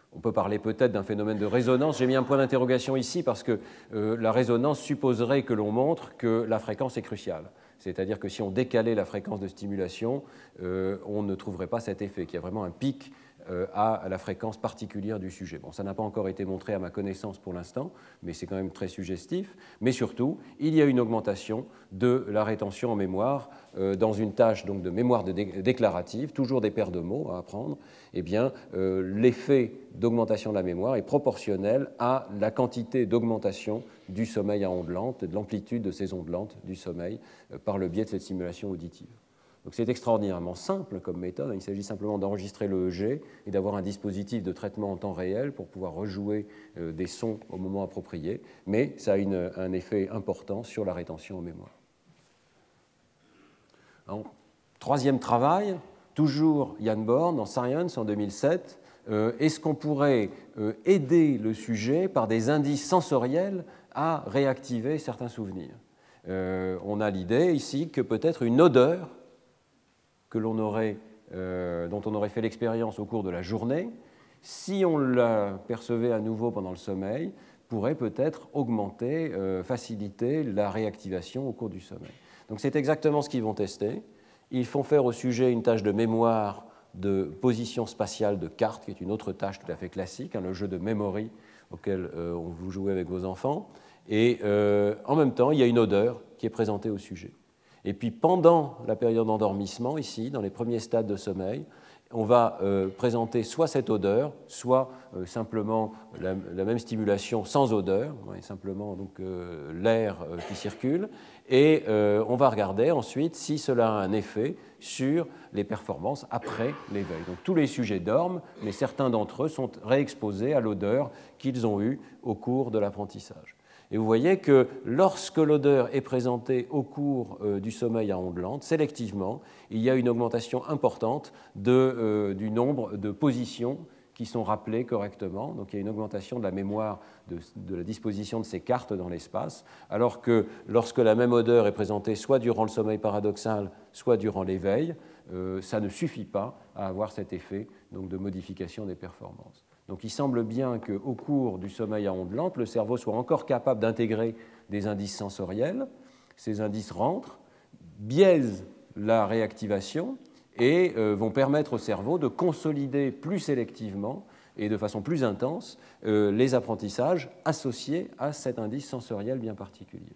On peut parler peut-être d'un phénomène de résonance. J'ai mis un point d'interrogation ici parce que euh, la résonance supposerait que l'on montre que la fréquence est cruciale. C'est-à-dire que si on décalait la fréquence de stimulation, euh, on ne trouverait pas cet effet, qu'il y a vraiment un pic euh, à la fréquence particulière du sujet. Bon, ça n'a pas encore été montré à ma connaissance pour l'instant, mais c'est quand même très suggestif. Mais surtout, il y a une augmentation de la rétention en mémoire euh, dans une tâche donc, de mémoire de dé déclarative, toujours des paires de mots à apprendre. Eh bien, euh, l'effet d'augmentation de la mémoire est proportionnel à la quantité d'augmentation du sommeil à ondes lentes, de l'amplitude de ces ondes lentes du sommeil euh, par le biais de cette stimulation auditive. Donc c'est extraordinairement simple comme méthode. Il s'agit simplement d'enregistrer le E G et d'avoir un dispositif de traitement en temps réel pour pouvoir rejouer euh, des sons au moment approprié, mais ça a une, un effet important sur la rétention en mémoire. Alors, troisième travail, toujours Yann Born dans Science en deux mille sept. Euh, Est-ce qu'on pourrait euh, aider le sujet par des indices sensoriels à réactiver certains souvenirs? euh, On a l'idée ici que peut-être une odeur que l'on aurait, euh, dont on aurait fait l'expérience au cours de la journée, si on la percevait à nouveau pendant le sommeil, pourrait peut-être augmenter, euh, faciliter la réactivation au cours du sommeil. Donc c'est exactement ce qu'ils vont tester. Ils font faire au sujet une tâche de mémoire de position spatiale de cartes, qui est une autre tâche tout à fait classique, hein, le jeu de memory auquel euh, vous jouez avec vos enfants. Et euh, en même temps, il y a une odeur qui est présentée au sujet. Et puis pendant la période d'endormissement, ici, dans les premiers stades de sommeil, on va euh, présenter soit cette odeur, soit euh, simplement la, la même stimulation sans odeur, ouais, simplement donc euh, l'air euh, qui circule, et euh, on va regarder ensuite si cela a un effet sur les performances après l'éveil. Donc tous les sujets dorment, mais certains d'entre eux sont réexposés à l'odeur qu'ils ont eue au cours de l'apprentissage. Et vous voyez que lorsque l'odeur est présentée au cours euh, du sommeil à ondes lentes, sélectivement, il y a une augmentation importante de, euh, du nombre de positions qui sont rappelées correctement. Donc il y a une augmentation de la mémoire de, de la disposition de ces cartes dans l'espace, alors que lorsque la même odeur est présentée soit durant le sommeil paradoxal, soit durant l'éveil, euh, ça ne suffit pas à avoir cet effet donc, de modification des performances. Donc il semble bien qu'au cours du sommeil à ondes lentes, le cerveau soit encore capable d'intégrer des indices sensoriels. Ces indices rentrent, biaisent la réactivation et euh, vont permettre au cerveau de consolider plus sélectivement et de façon plus intense euh, les apprentissages associés à cet indice sensoriel bien particulier.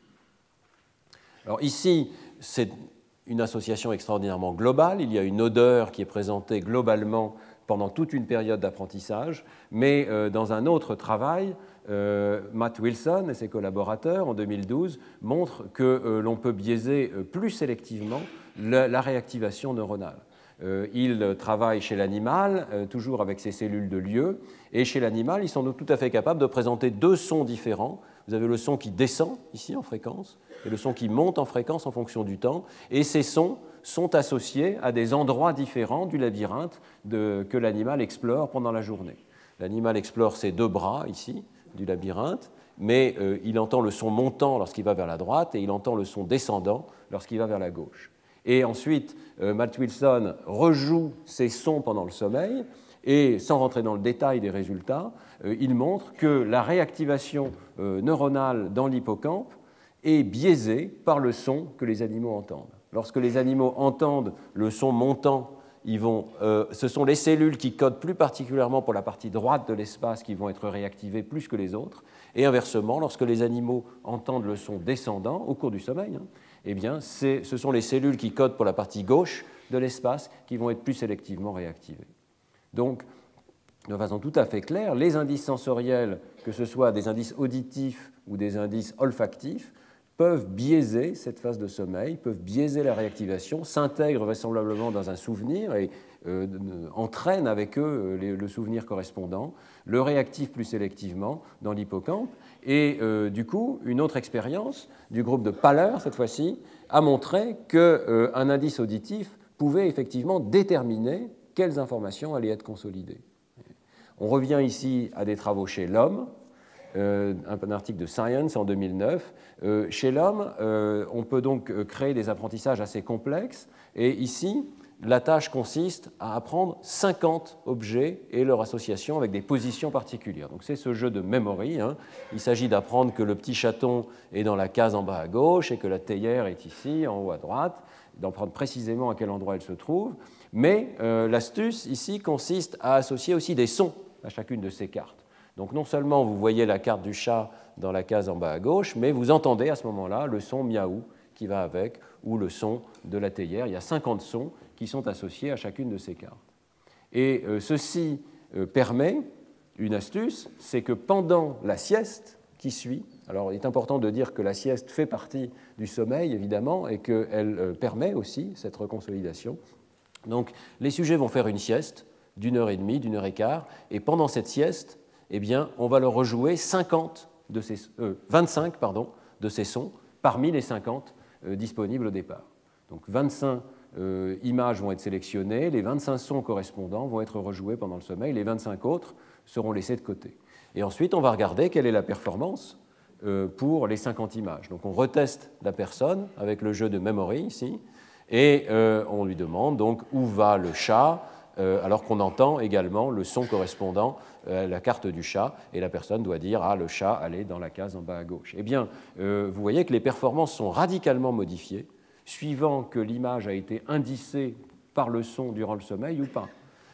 Alors ici, c'est une association extraordinairement globale. Il y a une odeur qui est présentée globalement pendant toute une période d'apprentissage, mais euh, dans un autre travail, euh, Matt Wilson et ses collaborateurs, en deux mille douze, montrent que euh, l'on peut biaiser euh, plus sélectivement la, la réactivation neuronale. Euh, ils travaillent chez l'animal, euh, toujours avec ces cellules de lieu, et chez l'animal, ils sont donc tout à fait capables de présenter deux sons différents. Vous avez le son qui descend, ici, en fréquence, et le son qui monte en fréquence en fonction du temps, et ces sons sont associés à des endroits différents du labyrinthe de, que l'animal explore pendant la journée. L'animal explore ses deux bras, ici, du labyrinthe, mais euh, il entend le son montant lorsqu'il va vers la droite et il entend le son descendant lorsqu'il va vers la gauche. Et ensuite, euh, Matt Wilson rejoue ces sons pendant le sommeil, et sans rentrer dans le détail des résultats, euh, il montre que la réactivation euh, neuronale dans l'hippocampe est biaisée par le son que les animaux entendent. Lorsque les animaux entendent le son montant, ils vont, euh, ce sont les cellules qui codent plus particulièrement pour la partie droite de l'espace qui vont être réactivées plus que les autres. Et inversement, lorsque les animaux entendent le son descendant au cours du sommeil, hein, eh bien, ce sont les cellules qui codent pour la partie gauche de l'espace qui vont être plus sélectivement réactivées. Donc, de façon tout à fait claire, les indices sensoriels, que ce soit des indices auditifs ou des indices olfactifs, peuvent biaiser cette phase de sommeil, peuvent biaiser la réactivation, s'intègrent vraisemblablement dans un souvenir et euh, entraînent avec eux les, le souvenir correspondant, le réactivent plus sélectivement dans l'hippocampe. Et euh, du coup, une autre expérience du groupe de Paller, cette fois-ci, a montré qu'un euh, indice auditif pouvait effectivement déterminer quelles informations allaient être consolidées. On revient ici à des travaux chez l'homme, euh, un article de Science en deux mille neuf. Euh, chez l'homme, euh, on peut donc créer des apprentissages assez complexes, et ici, la tâche consiste à apprendre cinquante objets et leur association avec des positions particulières. Donc c'est ce jeu de memory. Hein. Il s'agit d'apprendre que le petit chaton est dans la case en bas à gauche et que la théière est ici, en haut à droite, d'en prendre précisément à quel endroit elle se trouve. Mais euh, l'astuce ici consiste à associer aussi des sons à chacune de ces cartes. Donc non seulement vous voyez la carte du chat dans la case en bas à gauche, mais vous entendez à ce moment-là le son miaou qui va avec, ou le son de la théière. Il y a cinquante sons qui sont associés à chacune de ces cartes. Et euh, ceci euh, permet une astuce, c'est que pendant la sieste qui suit, alors il est important de dire que la sieste fait partie du sommeil, évidemment, et qu'elle euh, permet aussi cette reconsolidation. Donc les sujets vont faire une sieste d'une heure et demie, d'une heure et quart, et pendant cette sieste, eh bien, on va leur rejouer cinquante de ces, euh, vingt-cinq pardon, de ces sons parmi les cinquante euh, disponibles au départ. Donc vingt-cinq euh, images vont être sélectionnées, les vingt-cinq sons correspondants vont être rejoués pendant le sommeil, les vingt-cinq autres seront laissés de côté. Et ensuite, on va regarder quelle est la performance euh, pour les cinquante images. Donc on reteste la personne avec le jeu de memory ici, et euh, on lui demande donc où va le chat, euh, alors qu'on entend également le son correspondant à la carte du chat, et la personne doit dire « Ah, le chat, allez dans la case en bas à gauche ». Eh bien, euh, vous voyez que les performances sont radicalement modifiées, suivant que l'image a été indicée par le son durant le sommeil ou pas.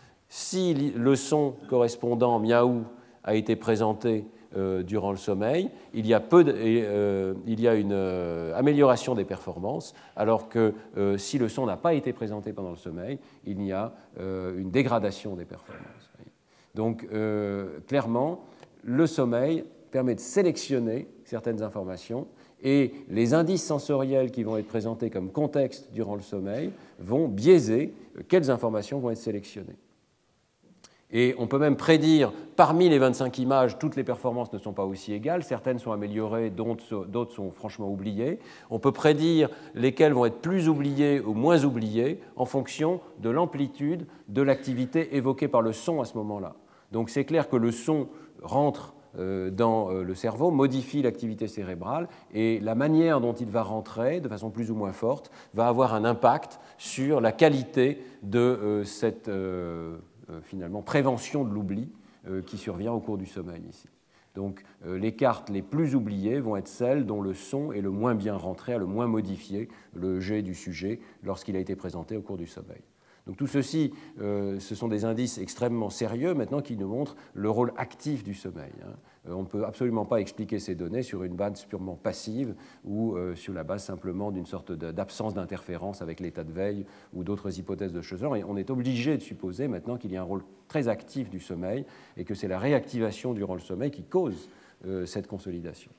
Si le son correspondant miaou a été présenté euh, durant le sommeil, il y a, peu de, euh, il y a une euh, amélioration des performances, alors que euh, si le son n'a pas été présenté pendant le sommeil, il y a euh, une dégradation des performances. Donc, euh, clairement, le sommeil permet de sélectionner certaines informations et les indices sensoriels qui vont être présentés comme contexte durant le sommeil vont biaiser quelles informations vont être sélectionnées. Et on peut même prédire, parmi les vingt-cinq images, toutes les performances ne sont pas aussi égales, certaines sont améliorées, d'autres sont franchement oubliées. On peut prédire lesquelles vont être plus oubliées ou moins oubliées en fonction de l'amplitude de l'activité évoquée par le son à ce moment-là. Donc c'est clair que le son rentre dans le cerveau, modifie l'activité cérébrale et la manière dont il va rentrer, de façon plus ou moins forte, va avoir un impact sur la qualité de cette euh, finalement prévention de l'oubli euh, qui survient au cours du sommeil ici. Donc euh, les cartes les plus oubliées vont être celles dont le son est le moins bien rentré, le moins modifié, le jet du sujet lorsqu'il a été présenté au cours du sommeil. Donc tout ceci, euh, ce sont des indices extrêmement sérieux maintenant qui nous montrent le rôle actif du sommeil. Hein. Euh, on ne peut absolument pas expliquer ces données sur une base purement passive ou euh, sur la base simplement d'une sorte d'absence d'interférence avec l'état de veille ou d'autres hypothèses de ce genre. Et on est obligé de supposer maintenant qu'il y a un rôle très actif du sommeil et que c'est la réactivation durant le sommeil qui cause euh, cette consolidation.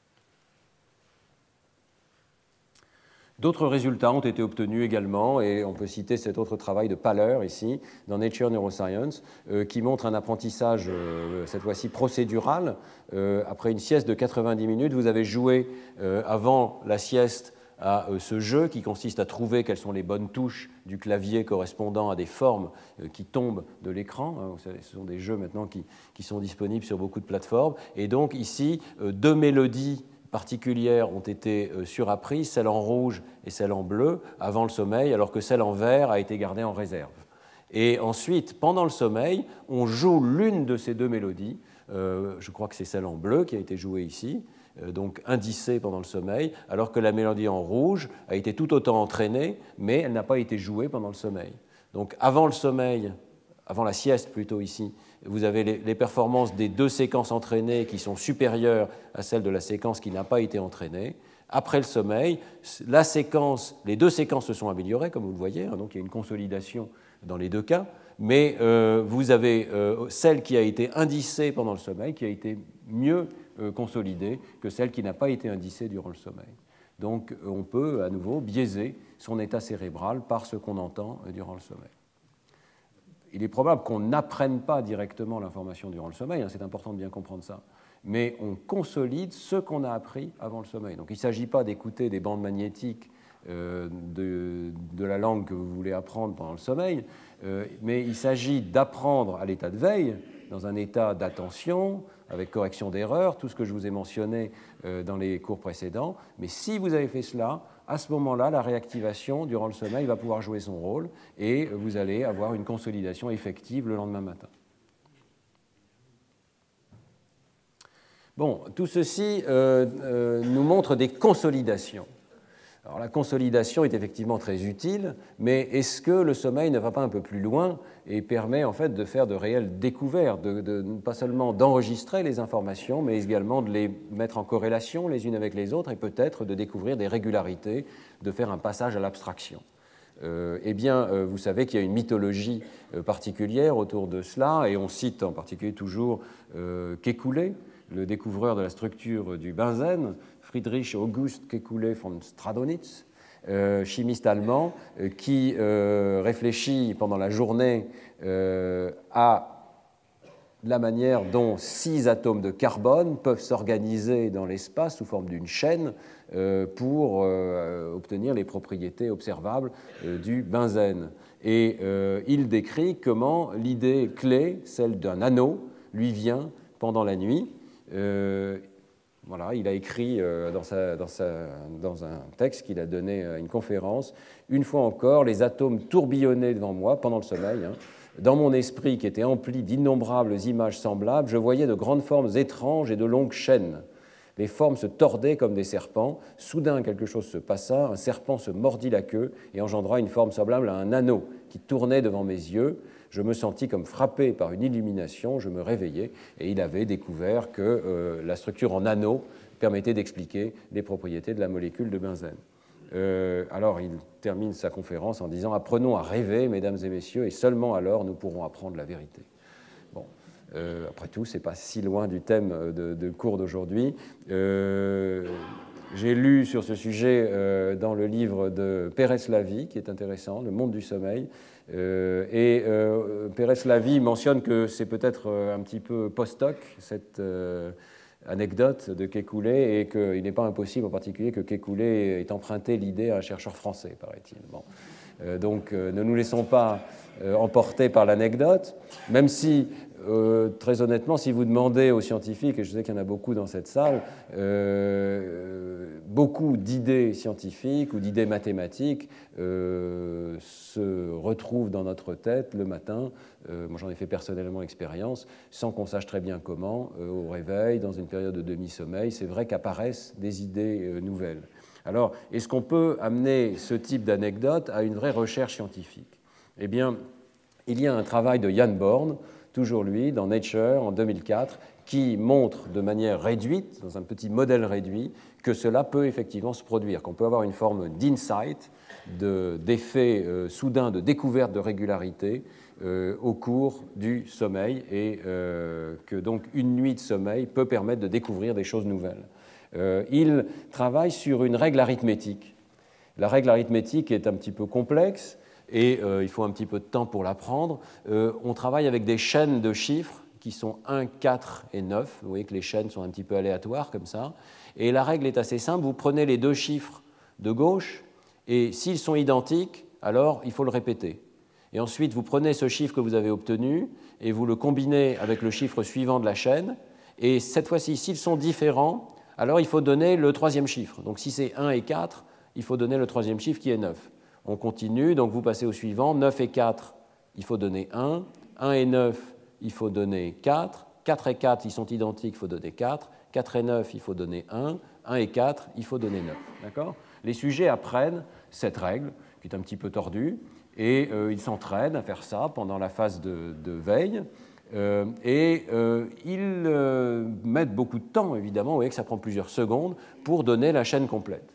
D'autres résultats ont été obtenus également, et on peut citer cet autre travail de Paller ici, dans Nature Neuroscience, euh, qui montre un apprentissage, euh, cette fois-ci procédural. Euh, après une sieste de quatre-vingt-dix minutes, vous avez joué euh, avant la sieste à euh, ce jeu qui consiste à trouver quelles sont les bonnes touches du clavier correspondant à des formes euh, qui tombent de l'écran. Hein, ce sont des jeux maintenant qui, qui sont disponibles sur beaucoup de plateformes. Et donc ici, euh, deux mélodies particulières ont été surapprises, celle en rouge et celle en bleu, avant le sommeil, alors que celle en vert a été gardée en réserve. Et ensuite, pendant le sommeil, on joue l'une de ces deux mélodies, euh, je crois que c'est celle en bleu qui a été jouée ici, euh, donc indicée pendant le sommeil, alors que la mélodie en rouge a été tout autant entraînée, mais elle n'a pas été jouée pendant le sommeil. Donc avant le sommeil, avant la sieste plutôt ici, vous avez les, les performances des deux séquences entraînées qui sont supérieures à celles de la séquence qui n'a pas été entraînée. Après le sommeil, la séquence, les deux séquences se sont améliorées, comme vous le voyez, hein, donc il y a une consolidation dans les deux cas, mais euh, vous avez euh, celle qui a été indicée pendant le sommeil qui a été mieux euh, consolidée que celle qui n'a pas été indicée durant le sommeil. Donc on peut à nouveau biaiser son état cérébral par ce qu'on entend durant le sommeil. Il est probable qu'on n'apprenne pas directement l'information durant le sommeil, hein, c'est important de bien comprendre ça, mais on consolide ce qu'on a appris avant le sommeil. Donc il ne s'agit pas d'écouter des bandes magnétiques euh, de, de la langue que vous voulez apprendre pendant le sommeil, euh, mais il s'agit d'apprendre à l'état de veille, dans un état d'attention, avec correction d'erreurs, tout ce que je vous ai mentionné euh, dans les cours précédents, mais si vous avez fait cela, à ce moment-là, la réactivation durant le sommeil va pouvoir jouer son rôle et vous allez avoir une consolidation effective le lendemain matin. Bon, tout ceci euh, euh, nous montre des consolidations. Alors, la consolidation est effectivement très utile, mais est-ce que le sommeil ne va pas un peu plus loin et permet en fait de faire de réelles découvertes, de, de, pas seulement d'enregistrer les informations, mais également de les mettre en corrélation les unes avec les autres et peut-être de découvrir des régularités, de faire un passage à l'abstraction. Euh, eh bien, euh, vous savez qu'il y a une mythologie euh, particulière autour de cela, et on cite en particulier toujours euh, Kekulé, le découvreur de la structure du benzène, Friedrich August Kekulé von Stradonitz, euh, chimiste allemand, euh, qui euh, réfléchit pendant la journée euh, à la manière dont six atomes de carbone peuvent s'organiser dans l'espace sous forme d'une chaîne euh, pour euh, obtenir les propriétés observables euh, du benzène. Et euh, il décrit comment l'idée clé, celle d'un anneau, lui vient pendant la nuit. Euh, voilà, il a écrit euh, dans, sa, dans, sa, dans un texte qu'il a donné à une conférence, une fois encore, les atomes tourbillonnaient devant moi pendant le sommeil. Hein. Dans mon esprit, qui était empli d'innombrables images semblables, je voyais de grandes formes étranges et de longues chaînes. Les formes se tordaient comme des serpents. Soudain, quelque chose se passa, un serpent se mordit la queue et engendra une forme semblable à un anneau qui tournait devant mes yeux. Je me sentis comme frappé par une illumination, je me réveillai et il avait découvert que euh, la structure en anneau permettait d'expliquer les propriétés de la molécule de benzène. Euh, alors il termine sa conférence en disant « Apprenons à rêver, mesdames et messieurs, et seulement alors nous pourrons apprendre la vérité. » Bon, euh, après tout, ce n'est pas si loin du thème de, de cours d'aujourd'hui. Euh, J'ai lu sur ce sujet euh, dans le livre de Pérez-Lavie, qui est intéressant, Le monde du sommeil. Euh, et euh, Pérez-Lavie mentionne que c'est peut-être euh, un petit peu post-hoc, cette euh, anecdote de Kekulé, et qu'il n'est pas impossible en particulier que Kekulé ait emprunté l'idée à un chercheur français, paraît-il. Bon. Euh, donc euh, ne nous laissons pas euh, emporter par l'anecdote, même si, euh, très honnêtement, si vous demandez aux scientifiques, et je sais qu'il y en a beaucoup dans cette salle, euh, beaucoup d'idées scientifiques ou d'idées mathématiques euh, se retrouvent dans notre tête le matin, euh, moi j'en ai fait personnellement expérience, sans qu'on sache très bien comment, euh, au réveil, dans une période de demi-sommeil, c'est vrai qu'apparaissent des idées euh, nouvelles. Alors, est-ce qu'on peut amener ce type d'anecdote à une vraie recherche scientifique? Eh bien, il y a un travail de Jan Born, toujours lui, dans Nature, en deux mille quatre, qui montre de manière réduite, dans un petit modèle réduit, que cela peut effectivement se produire, qu'on peut avoir une forme d'insight, d'effet euh, soudain de découverte de régularité euh, au cours du sommeil, et euh, que donc une nuit de sommeil peut permettre de découvrir des choses nouvelles. Euh, il travaille sur une règle arithmétique. La règle arithmétique est un petit peu complexe et euh, il faut un petit peu de temps pour l'apprendre. Euh, on travaille avec des chaînes de chiffres qui sont un, quatre et neuf. Vous voyez que les chaînes sont un petit peu aléatoires comme ça. Et la règle est assez simple. Vous prenez les deux chiffres de gauche et s'ils sont identiques, alors il faut le répéter. Et ensuite, vous prenez ce chiffre que vous avez obtenu et vous le combinez avec le chiffre suivant de la chaîne. Et cette fois-ci, s'ils sont différents, alors il faut donner le troisième chiffre. Donc si c'est un et quatre, il faut donner le troisième chiffre qui est neuf. On continue, donc vous passez au suivant. neuf et quatre, il faut donner un. un et neuf, il faut donner quatre. quatre et quatre, ils sont identiques, il faut donner quatre. quatre et neuf, il faut donner un. un et quatre, il faut donner neuf. D'accord ? Les sujets apprennent cette règle, qui est un petit peu tordue, et euh, ils s'entraînent à faire ça pendant la phase de, de veille. Euh, et euh, ils euh, mettent beaucoup de temps, évidemment, vous voyez que ça prend plusieurs secondes, pour donner la chaîne complète.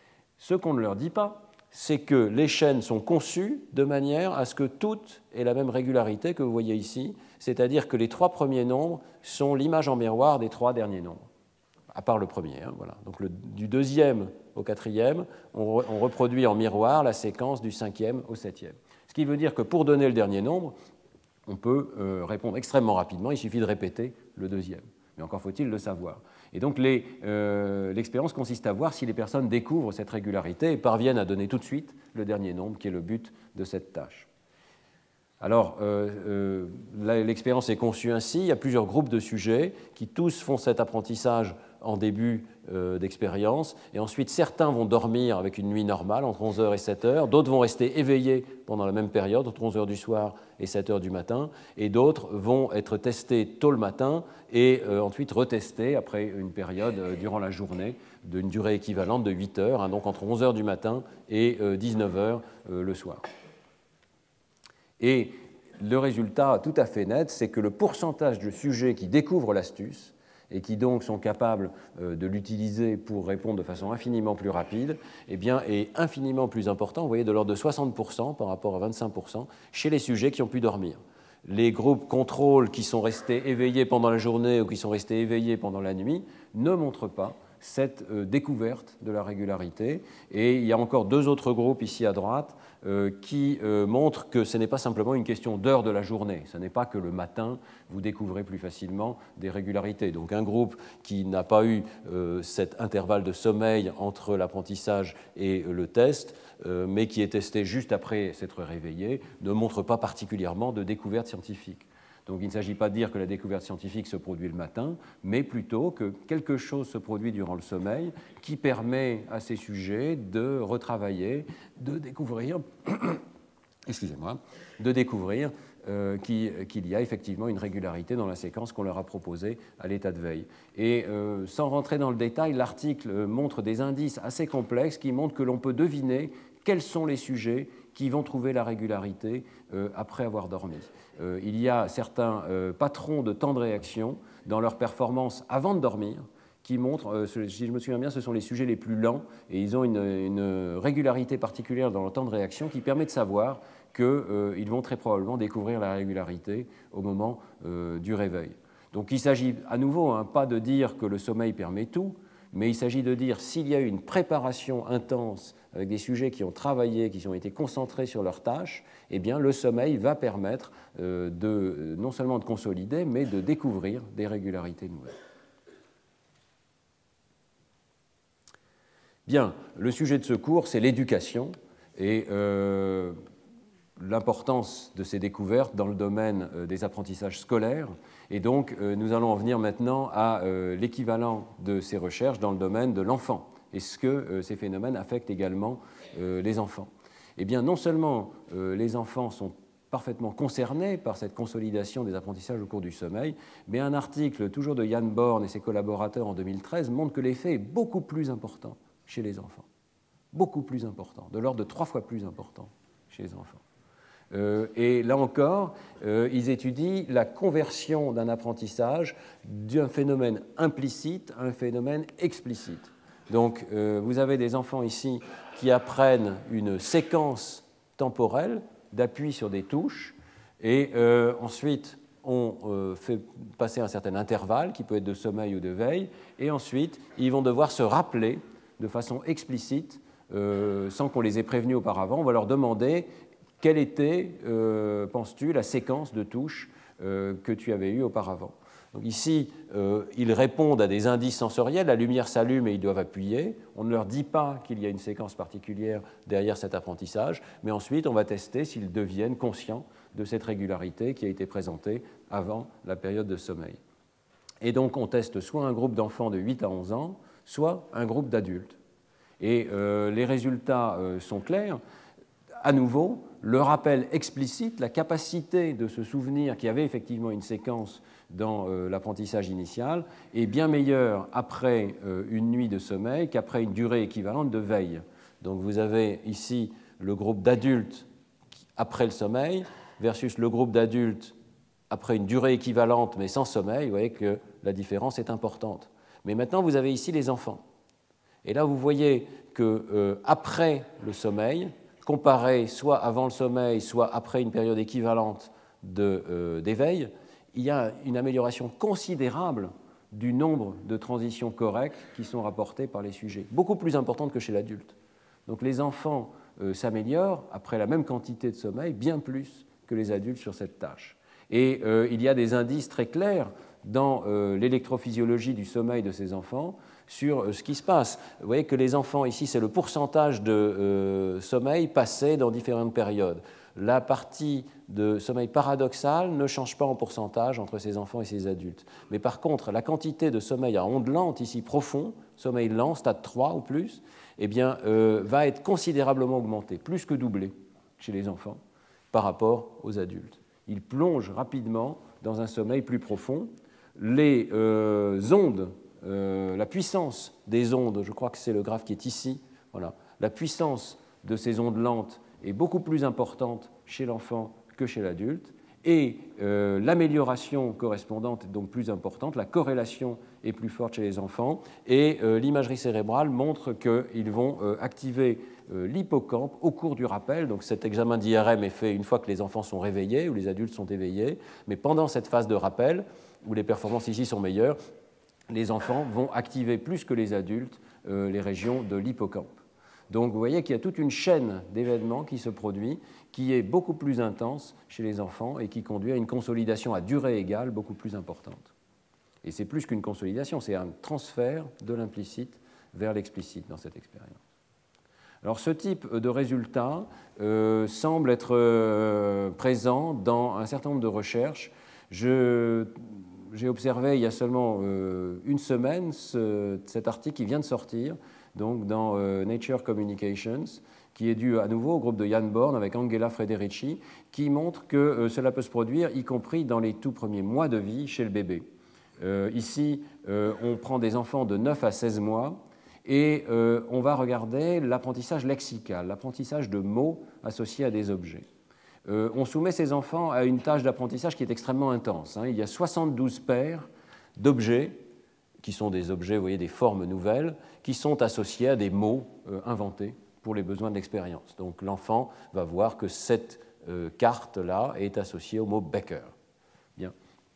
Ce qu'on ne leur dit pas, c'est que les chaînes sont conçues de manière à ce que toutes aient la même régularité que vous voyez ici, c'est-à-dire que les trois premiers nombres sont l'image en miroir des trois derniers nombres, à part le premier. Hein, voilà. Donc le, du deuxième au quatrième, on, re, on reproduit en miroir la séquence du cinquième au septième. Ce qui veut dire que pour donner le dernier nombre, on peut euh, répondre extrêmement rapidement, il suffit de répéter le deuxième. Mais encore faut-il le savoir. Et donc les, euh, l'expérience consiste à voir si les personnes découvrent cette régularité et parviennent à donner tout de suite le dernier nombre, qui est le but de cette tâche. Alors, euh, euh, l'expérience est conçue ainsi, il y a plusieurs groupes de sujets qui tous font cet apprentissage en début euh, d'expérience. Et ensuite, certains vont dormir avec une nuit normale, entre onze heures et sept heures. D'autres vont rester éveillés pendant la même période, entre onze heures du soir et sept heures du matin. Et d'autres vont être testés tôt le matin et euh, ensuite retestés après une période euh, durant la journée d'une durée équivalente de huit heures, hein, donc entre onze heures du matin et euh, dix-neuf heures euh, le soir. Et le résultat tout à fait net, c'est que le pourcentage de sujets qui découvrent l'astuce et qui donc sont capables de l'utiliser pour répondre de façon infiniment plus rapide, eh bien, est infiniment plus important, vous voyez, de l'ordre de soixante pour cent par rapport à vingt-cinq pour cent chez les sujets qui ont pu dormir. Les groupes contrôles qui sont restés éveillés pendant la journée ou qui sont restés éveillés pendant la nuit ne montrent pas cette euh, découverte de la régularité. Et il y a encore deux autres groupes ici à droite euh, qui euh, montrent que ce n'est pas simplement une question d'heure de la journée. Ce n'est pas que le matin, vous découvrez plus facilement des régularités. Donc un groupe qui n'a pas eu euh, cet intervalle de sommeil entre l'apprentissage et euh, le test, euh, mais qui est testé juste après s'être réveillé, ne montre pas particulièrement de découverte scientifique. Donc il ne s'agit pas de dire que la découverte scientifique se produit le matin, mais plutôt que quelque chose se produit durant le sommeil qui permet à ces sujets de retravailler, de découvrir, excusez-moi, de découvrir euh, qu'il y a effectivement une régularité dans la séquence qu'on leur a proposée à l'état de veille. Et euh, sans rentrer dans le détail, l'article montre des indices assez complexes qui montrent que l'on peut deviner quels sont les sujets qui vont trouver la régularité euh, après avoir dormi. Euh, il y a certains euh, patrons de temps de réaction dans leur performance avant de dormir qui montrent, euh, si je me souviens bien, ce sont les sujets les plus lents et ils ont une, une régularité particulière dans leur temps de réaction qui permet de savoir qu'ils euh, vont très probablement découvrir la régularité au moment euh, du réveil. Donc il s'agit à nouveau hein, pas de dire que le sommeil permet tout, mais il s'agit de dire s'il y a eu une préparation intense avec des sujets qui ont travaillé, qui ont été concentrés sur leurs tâches, eh bien, le sommeil va permettre euh, de, non seulement de consolider, mais de découvrir des régularités nouvelles. Bien, le sujet de ce cours, c'est l'éducation et euh, l'importance de ces découvertes dans le domaine euh, des apprentissages scolaires. Et donc, euh, nous allons en venir maintenant à euh, l'équivalent de ces recherches dans le domaine de l'enfant. Est-ce que euh, ces phénomènes affectent également euh, les enfants? Eh bien, non seulement euh, les enfants sont parfaitement concernés par cette consolidation des apprentissages au cours du sommeil, mais un article toujours de Jan Born et ses collaborateurs en deux mille treize montre que l'effet est beaucoup plus important chez les enfants. Beaucoup plus important, de l'ordre de trois fois plus important chez les enfants. Euh, et là encore, euh, ils étudient la conversion d'un apprentissage d'un phénomène implicite à un phénomène explicite. Donc, euh, vous avez des enfants ici qui apprennent une séquence temporelle d'appui sur des touches, et euh, ensuite, on euh, fait passer un certain intervalle, qui peut être de sommeil ou de veille, et ensuite, ils vont devoir se rappeler de façon explicite, euh, sans qu'on les ait prévenus auparavant. On va leur demander quelle était, euh, penses-tu, la séquence de touches euh, que tu avais eue auparavant. Donc ici, euh, ils répondent à des indices sensoriels, la lumière s'allume et ils doivent appuyer. On ne leur dit pas qu'il y a une séquence particulière derrière cet apprentissage, mais ensuite on va tester s'ils deviennent conscients de cette régularité qui a été présentée avant la période de sommeil. Et donc on teste soit un groupe d'enfants de huit à onze ans, soit un groupe d'adultes. Et euh, les résultats euh, sont clairs. À nouveau, le rappel explicite, la capacité de se souvenir qu'il y avait effectivement une séquence dans euh, l'apprentissage initial est bien meilleure après euh, une nuit de sommeil qu'après une durée équivalente de veille. Donc vous avez ici le groupe d'adultes après le sommeil versus le groupe d'adultes après une durée équivalente mais sans sommeil. Vous voyez que la différence est importante. Mais maintenant, vous avez ici les enfants. Et là, vous voyez qu'après euh, le sommeil, comparé soit avant le sommeil, soit après une période équivalente de, euh, d'éveil, il y a une amélioration considérable du nombre de transitions correctes qui sont rapportées par les sujets, beaucoup plus importante que chez l'adulte. Donc les enfants euh, s'améliorent après la même quantité de sommeil, bien plus que les adultes sur cette tâche. Et euh, il y a des indices très clairs dans euh, l'électrophysiologie du sommeil de ces enfants sur ce qui se passe. Vous voyez que les enfants, ici, c'est le pourcentage de euh, sommeil passé dans différentes périodes. La partie de sommeil paradoxal ne change pas en pourcentage entre ces enfants et ces adultes. Mais par contre, la quantité de sommeil à ondes lentes, ici profond, sommeil lent, stade trois ou plus, eh bien, euh, va être considérablement augmentée, plus que doublée chez les enfants par rapport aux adultes. Ils plongent rapidement dans un sommeil plus profond. Les euh, ondes, euh, la puissance des ondes, je crois que c'est le graphe qui est ici, voilà, la puissance de ces ondes lentes est beaucoup plus importante chez l'enfant que chez l'adulte, et euh, l'amélioration correspondante est donc plus importante, la corrélation est plus forte chez les enfants, et euh, l'imagerie cérébrale montre qu'ils vont euh, activer euh, l'hippocampe au cours du rappel. Donc cet examen d'I R M est fait une fois que les enfants sont réveillés ou les adultes sont éveillés, mais pendant cette phase de rappel, où les performances ici sont meilleures, les enfants vont activer plus que les adultes euh, les régions de l'hippocampe. Donc vous voyez qu'il y a toute une chaîne d'événements qui se produit, qui est beaucoup plus intense chez les enfants et qui conduit à une consolidation à durée égale beaucoup plus importante. Et c'est plus qu'une consolidation, c'est un transfert de l'implicite vers l'explicite dans cette expérience. Alors ce type de résultat euh, semble être euh, présent dans un certain nombre de recherches. Je, j'ai observé il y a seulement euh, une semaine ce, cet article qui vient de sortir, donc dans euh, Nature Communications, qui est dû à nouveau au groupe de Jan Born avec Angela Frederici, qui montre que euh, cela peut se produire, y compris dans les tout premiers mois de vie chez le bébé. Euh, ici, euh, on prend des enfants de neuf à seize mois et euh, on va regarder l'apprentissage lexical, l'apprentissage de mots associés à des objets. Euh, on soumet ces enfants à une tâche d'apprentissage qui est extrêmement intense, hein. Il y a soixante-douze paires d'objets, qui sont des objets, vous voyez, des formes nouvelles, qui sont associés à des mots euh, inventés pour les besoins de l'expérience. Donc l'enfant va voir que cette euh, carte-là est associée au mot Becker. Bien.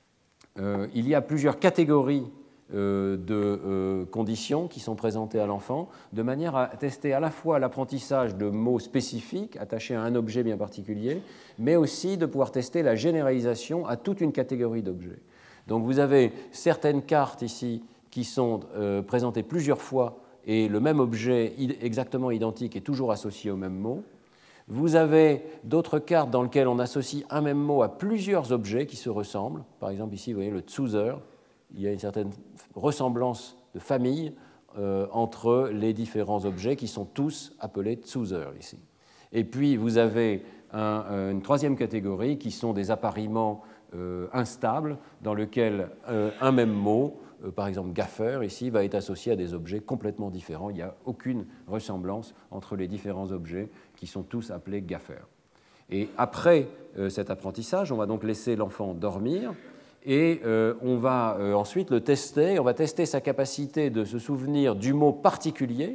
Euh, il y a plusieurs catégories euh, de euh, conditions qui sont présentées à l'enfant, de manière à tester à la fois l'apprentissage de mots spécifiques attachés à un objet bien particulier, mais aussi de pouvoir tester la généralisation à toute une catégorie d'objets. Donc vous avez certaines cartes ici qui sont euh, présentées plusieurs fois et le même objet exactement identique est toujours associé au même mot. Vous avez d'autres cartes dans lesquelles on associe un même mot à plusieurs objets qui se ressemblent. Par exemple, ici, vous voyez le Zuser. Il y a une certaine ressemblance de famille euh, entre les différents objets qui sont tous appelés Zuser ici. Et puis, vous avez un, une troisième catégorie qui sont des appariements euh, instables dans lesquels euh, un même mot, euh, par exemple Gaffer ici, va être associé à des objets complètement différents. Il n'y a aucune ressemblance entre les différents objets qui sont tous appelés Gaffer. Et après euh, cet apprentissage, on va donc laisser l'enfant dormir et euh, on va euh, ensuite le tester. On va tester sa capacité de se souvenir du mot particulier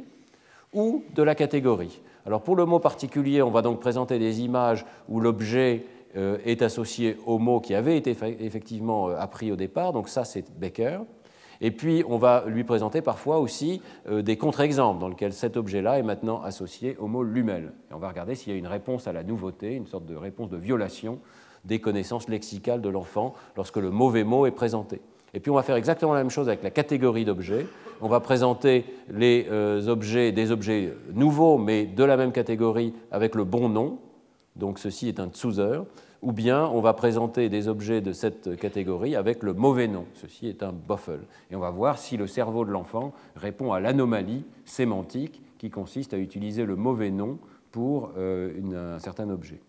ou de la catégorie. Alors pour le mot particulier, on va donc présenter des images où l'objet euh, est associé au mot qui avait été effectivement appris au départ, donc ça c'est Becker. Et puis on va lui présenter parfois aussi euh, des contre-exemples dans lesquels cet objet-là est maintenant associé au mot Lumel. Et on va regarder s'il y a une réponse à la nouveauté, une sorte de réponse de violation des connaissances lexicales de l'enfant lorsque le mauvais mot est présenté. Et puis on va faire exactement la même chose avec la catégorie d'objets. On va présenter les euh, objets, des objets nouveaux, mais de la même catégorie avec le bon nom. Donc ceci est un Zuser. Ou bien on va présenter des objets de cette catégorie avec le mauvais nom. Ceci est un Boffel. Et on va voir si le cerveau de l'enfant répond à l'anomalie sémantique qui consiste à utiliser le mauvais nom pour euh, une, un certain objet.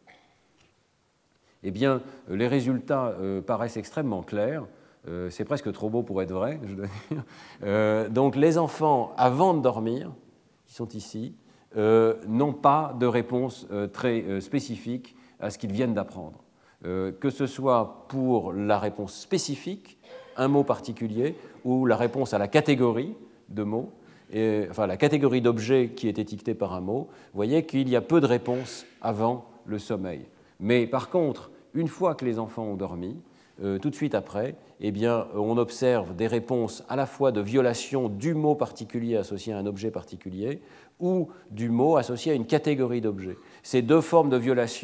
Eh bien, les résultats euh, paraissent extrêmement clairs. Euh, c'est presque trop beau pour être vrai, je dois dire. Euh, donc les enfants, avant de dormir, qui sont ici, euh, n'ont pas de réponse euh, très euh, spécifique à ce qu'ils viennent d'apprendre. Euh, que ce soit pour la réponse spécifique, un mot particulier, ou la réponse à la catégorie de mots, et, enfin la catégorie d'objets qui est étiquetée par un mot, vous voyez qu'il y a peu de réponses avant le sommeil. Mais par contre, une fois que les enfants ont dormi, euh, tout de suite après, eh bien, on observe des réponses à la fois de violation du mot particulier associé à un objet particulier ou du mot associé à une catégorie d'objets. Ces deux formes de violation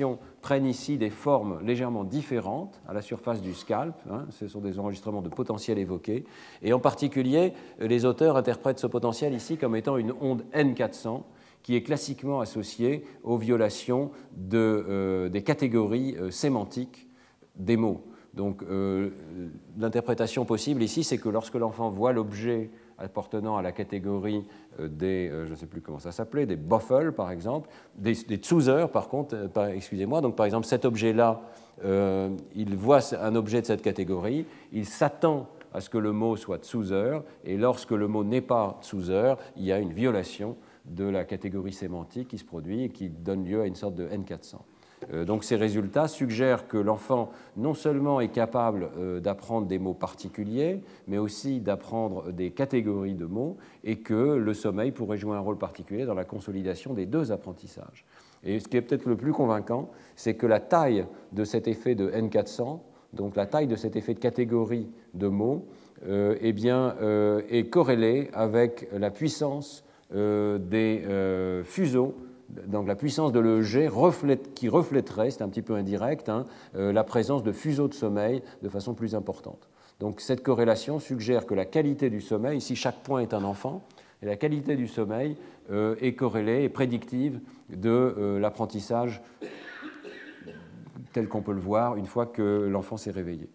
prennent ici des formes légèrement différentes à la surface du scalp. Hein, ce sont des enregistrements de potentiel évoqués. Et en particulier, les auteurs interprètent ce potentiel ici comme étant une onde N quatre cents qui est classiquement associée aux violations de, euh, des catégories euh, sémantiques des mots. Donc euh, l'interprétation possible ici, c'est que lorsque l'enfant voit l'objet appartenant à la catégorie des, je ne sais plus comment ça s'appelait, des Boffles par exemple, des, des Zuser par contre, euh, excusez-moi, donc par exemple cet objet-là, euh, il voit un objet de cette catégorie, il s'attend à ce que le mot soit Zuser, et lorsque le mot n'est pas Zuser, il y a une violation de la catégorie sémantique qui se produit et qui donne lieu à une sorte de N quatre cents. Donc ces résultats suggèrent que l'enfant non seulement est capable d'apprendre des mots particuliers, mais aussi d'apprendre des catégories de mots, et que le sommeil pourrait jouer un rôle particulier dans la consolidation des deux apprentissages. Et ce qui est peut-être le plus convaincant, c'est que la taille de cet effet de N quatre cents, donc la taille de cet effet de catégorie de mots, euh, eh bien, euh, est corrélée avec la puissance euh, des euh, fuseaux. Donc la puissance de l'E E G reflète, qui reflèterait, c'est un petit peu indirect, hein, euh, la présence de fuseaux de sommeil de façon plus importante. Donc cette corrélation suggère que la qualité du sommeil, ici chaque point est un enfant, et la qualité du sommeil euh, est corrélée et prédictive de euh, l'apprentissage tel qu'on peut le voir une fois que l'enfant s'est réveillé.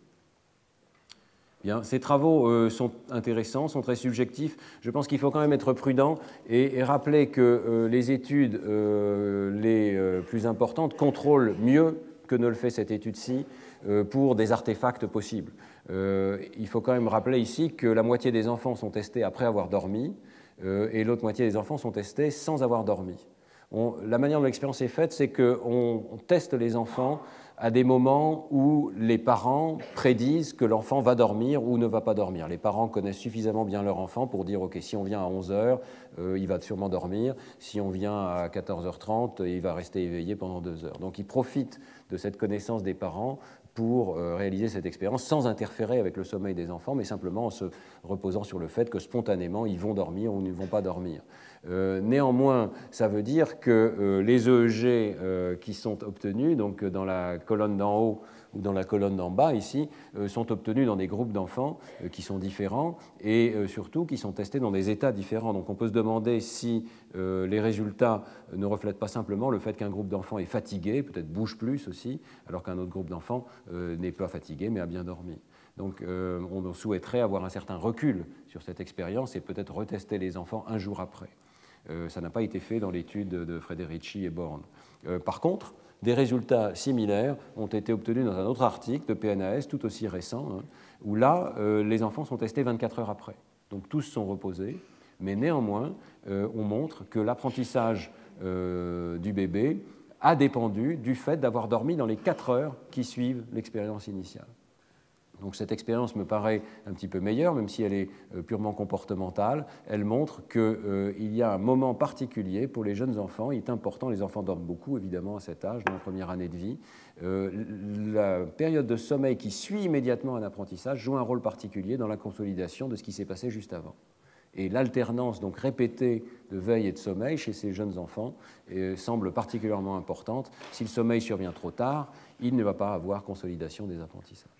Bien, ces travaux euh, sont intéressants, sont très subjectifs. Je pense qu'il faut quand même être prudent et, et rappeler que euh, les études euh, les euh, plus importantes contrôlent mieux que ne le fait cette étude-ci euh, pour des artefacts possibles. Euh, il faut quand même rappeler ici que la moitié des enfants sont testés après avoir dormi euh, et l'autre moitié des enfants sont testés sans avoir dormi. On, la manière dont l'expérience est faite, c'est qu'on on teste les enfants à des moments où les parents prédisent que l'enfant va dormir ou ne va pas dormir. Les parents connaissent suffisamment bien leur enfant pour dire « Ok, si on vient à onze heures, euh, il va sûrement dormir. Si on vient à quatorze heures trente, il va rester éveillé pendant deux heures. » Donc ils profitent de cette connaissance des parents pour euh, réaliser cette expérience sans interférer avec le sommeil des enfants, mais simplement en se reposant sur le fait que spontanément, ils vont dormir ou ne vont pas dormir. Euh, néanmoins, ça veut dire que euh, les E E G euh, qui sont obtenus, donc dans la colonne d'en haut ou dans la colonne d'en bas ici, euh, sont obtenus dans des groupes d'enfants euh, qui sont différents et euh, surtout qui sont testés dans des états différents. Donc on peut se demander si euh, les résultats ne reflètent pas simplement le fait qu'un groupe d'enfants est fatigué, peut-être bouge plus aussi, alors qu'un autre groupe d'enfants euh, n'est pas fatigué mais a bien dormi. Donc euh, on souhaiterait avoir un certain recul sur cette expérience et peut-être retester les enfants un jour après. Euh, ça n'a pas été fait dans l'étude de Frederici et Born. Euh, par contre, des résultats similaires ont été obtenus dans un autre article de P N A S, tout aussi récent, hein, où là, euh, les enfants sont testés vingt-quatre heures après. Donc tous sont reposés, mais néanmoins, euh, on montre que l'apprentissage euh, du bébé a dépendu du fait d'avoir dormi dans les quatre heures qui suivent l'expérience initiale. Donc cette expérience me paraît un petit peu meilleure, même si elle est euh, purement comportementale. Elle montre qu'il euh, y a un moment particulier pour les jeunes enfants. Il est important, les enfants dorment beaucoup, évidemment, à cet âge, dans la première année de vie. Euh, la période de sommeil qui suit immédiatement un apprentissage joue un rôle particulier dans la consolidation de ce qui s'est passé juste avant. Et l'alternance donc répétée de veille et de sommeil chez ces jeunes enfants euh, semble particulièrement importante. Si le sommeil survient trop tard, il ne va pas avoir consolidation des apprentissages.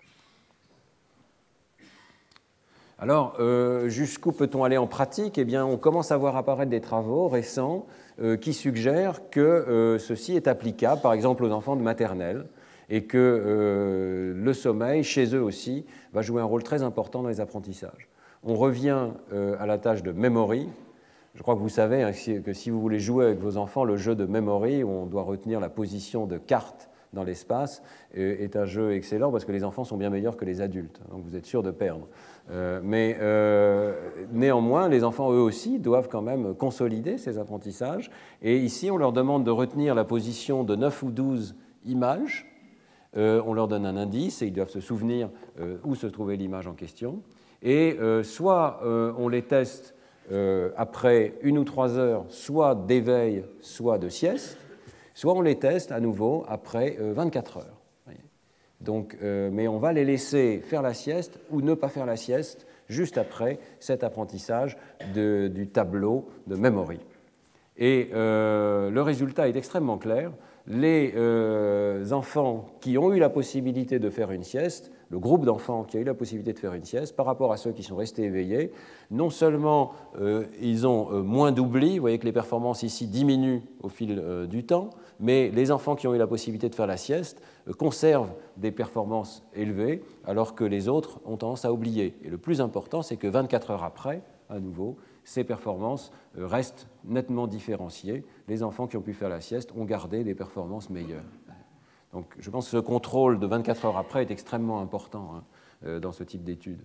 Alors, euh, jusqu'où peut-on aller en pratique? Eh bien, on commence à voir apparaître des travaux récents euh, qui suggèrent que euh, ceci est applicable, par exemple, aux enfants de maternelle, et que euh, le sommeil, chez eux aussi, va jouer un rôle très important dans les apprentissages. On revient euh, à la tâche de memory. Je crois que vous savez hein, que si vous voulez jouer avec vos enfants, le jeu de memory, où on doit retenir la position de carte dans l'espace, est un jeu excellent parce que les enfants sont bien meilleurs que les adultes, donc vous êtes sûr de perdre. Euh, mais euh, néanmoins, les enfants, eux aussi, doivent quand même consolider ces apprentissages. Et ici, on leur demande de retenir la position de neuf ou douze images. Euh, on leur donne un indice et ils doivent se souvenir euh, où se trouvait l'image en question. Et euh, soit euh, on les teste euh, après une ou trois heures, soit d'éveil, soit de sieste, soit on les teste à nouveau après euh, vingt-quatre heures. Donc, euh, mais on va les laisser faire la sieste ou ne pas faire la sieste juste après cet apprentissage de, du tableau de memory. Et euh, le résultat est extrêmement clair. Les euh, euh, enfants qui ont eu la possibilité de faire une sieste, le groupe d'enfants qui a eu la possibilité de faire une sieste, par rapport à ceux qui sont restés éveillés, non seulement euh, ils ont euh, moins d'oubli, vous voyez que les performances ici diminuent au fil euh, du temps, mais les enfants qui ont eu la possibilité de faire la sieste euh, conservent des performances élevées, alors que les autres ont tendance à oublier. Et le plus important, c'est que vingt-quatre heures après, à nouveau, ces performances restent nettement différenciées. Les enfants qui ont pu faire la sieste ont gardé des performances meilleures. Donc, je pense que ce contrôle de vingt-quatre heures après est extrêmement important hein, dans ce type d'études.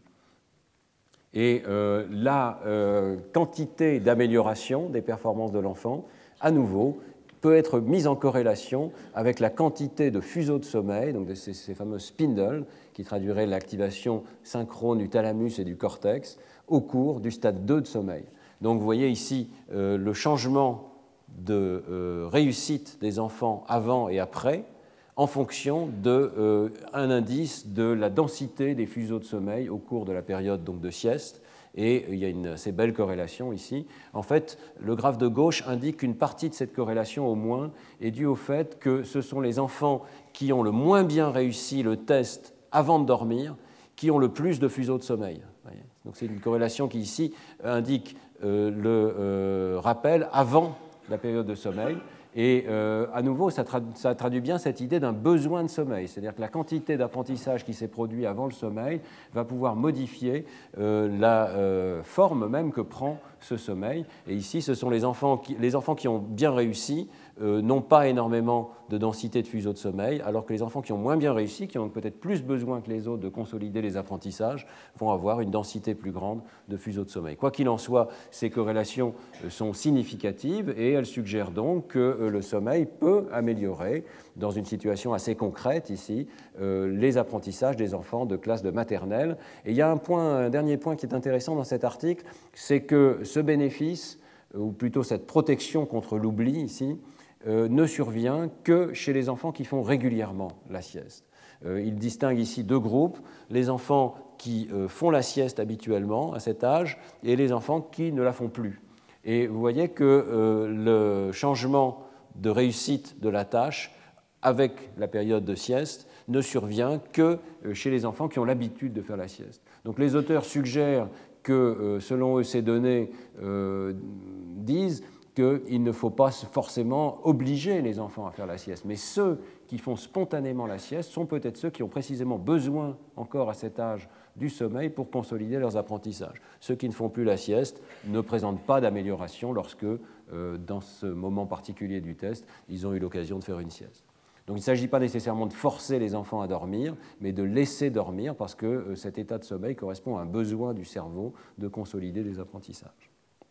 Et euh, la euh, quantité d'amélioration des performances de l'enfant, à nouveau, peut être mise en corrélation avec la quantité de fuseaux de sommeil, donc de ces, ces fameux spindles, qui traduiraient l'activation synchrone du thalamus et du cortex, au cours du stade deux de sommeil. Donc vous voyez ici euh, le changement de euh, réussite des enfants avant et après en fonction d'un euh, indice de la densité des fuseaux de sommeil au cours de la période donc, de sieste. Et il y a une assez belle corrélation ici. En fait, le graphe de gauche indique qu'une partie de cette corrélation au moins est due au fait que ce sont les enfants qui ont le moins bien réussi le test avant de dormir qui ont le plus de fuseaux de sommeil. Donc c'est une corrélation qui ici indique euh, le euh, rappel avant la période de sommeil. Et euh, à nouveau, ça, trad ça traduit bien cette idée d'un besoin de sommeil, c'est-à-dire que la quantité d'apprentissage qui s'est produit avant le sommeil va pouvoir modifier euh, la euh, forme même que prend ce sommeil. Et ici, ce sont les enfants qui, les enfants qui ont bien réussi, euh, n'ont pas énormément de densité de fuseaux de sommeil, alors que les enfants qui ont moins bien réussi, qui ont peut-être plus besoin que les autres de consolider les apprentissages, vont avoir une densité plus grande de fuseaux de sommeil. Quoi qu'il en soit, ces corrélations sont significatives et elles suggèrent donc que le sommeil peut améliorer, dans une situation assez concrète ici, euh, les apprentissages des enfants de classe de maternelle. Et il y a un, point, un dernier point qui est intéressant dans cet article, c'est que ce bénéfice, ou plutôt cette protection contre l'oubli ici, euh, ne survient que chez les enfants qui font régulièrement la sieste. Euh, il distingue ici deux groupes, les enfants qui euh, font la sieste habituellement à cet âge et les enfants qui ne la font plus. Et vous voyez que euh, le changement de réussite de la tâche avec la période de sieste ne survient que chez les enfants qui ont l'habitude de faire la sieste. Donc les auteurs suggèrent que, euh, selon eux, ces données euh, disent qu'il ne faut pas forcément obliger les enfants à faire la sieste, mais ceux qui font spontanément la sieste sont peut-être ceux qui ont précisément besoin, encore à cet âge, du sommeil pour consolider leurs apprentissages. Ceux qui ne font plus la sieste ne présentent pas d'amélioration lorsque, euh, dans ce moment particulier du test, ils ont eu l'occasion de faire une sieste. Donc il ne s'agit pas nécessairement de forcer les enfants à dormir, mais de laisser dormir parce que euh, cet état de sommeil correspond à un besoin du cerveau de consolider des apprentissages.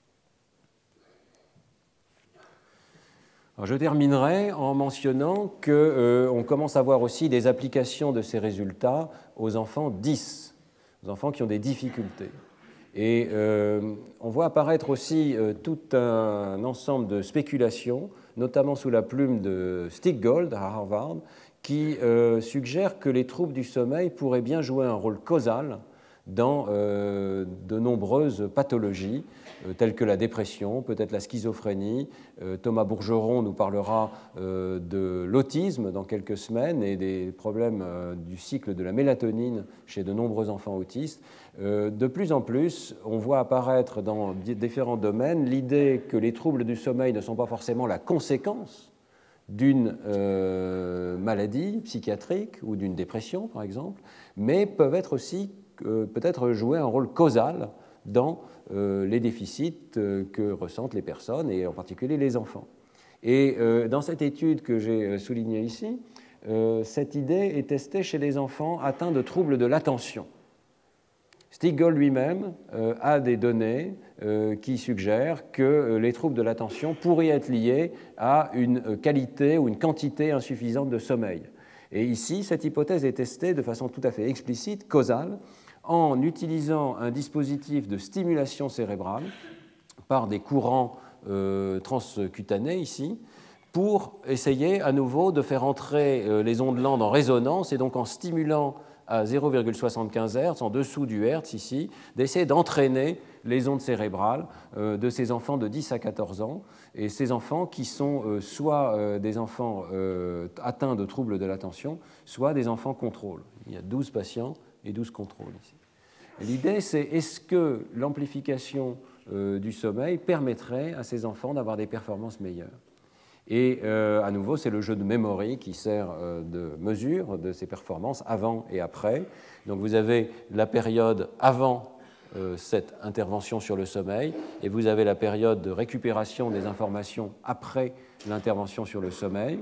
Alors, je terminerai en mentionnant qu'on euh, commence à voir aussi des applications de ces résultats aux enfants dix, aux enfants qui ont des difficultés. Et euh, on voit apparaître aussi euh, tout un ensemble de spéculations, notamment sous la plume de Stiggold à Harvard, qui euh, suggère que les troubles du sommeil pourraient bien jouer un rôle causal dans euh, de nombreuses pathologies, euh, telles que la dépression, peut-être la schizophrénie. Euh, Thomas Bourgeron nous parlera euh, de l'autisme dans quelques semaines et des problèmes euh, du cycle de la mélatonine chez de nombreux enfants autistes. Euh, de plus en plus, on voit apparaître dans différents domaines l'idée que les troubles du sommeil ne sont pas forcément la conséquence d'une euh, maladie psychiatrique ou d'une dépression, par exemple, mais peuvent être aussi euh, peut-être jouer un rôle causal dans euh, les déficits euh, que ressentent les personnes, et en particulier les enfants. Et euh, dans cette étude que j'ai soulignée ici, euh, cette idée est testée chez les enfants atteints de troubles de l'attention. Stiggold lui-même euh, a des données euh, qui suggèrent que euh, les troubles de l'attention pourraient être liés à une euh, qualité ou une quantité insuffisante de sommeil. Et ici, cette hypothèse est testée de façon tout à fait explicite, causale, en utilisant un dispositif de stimulation cérébrale par des courants euh, transcutanés ici, pour essayer à nouveau de faire entrer euh, les ondes lambda en résonance, et donc en stimulant à zéro virgule soixante-quinze hertz, en dessous du hertz ici, d'essayer d'entraîner les ondes cérébrales euh, de ces enfants de dix à quatorze ans, et ces enfants qui sont euh, soit euh, des enfants euh, atteints de troubles de l'attention, soit des enfants contrôle. Il y a douze patients et douze contrôles ici. L'idée, c'est est-ce que l'amplification euh, du sommeil permettrait à ces enfants d'avoir des performances meilleures? Et euh, à nouveau, c'est le jeu de memory qui sert euh, de mesure de ces performances avant et après. Donc vous avez la période avant euh, cette intervention sur le sommeil et vous avez la période de récupération des informations après l'intervention sur le sommeil.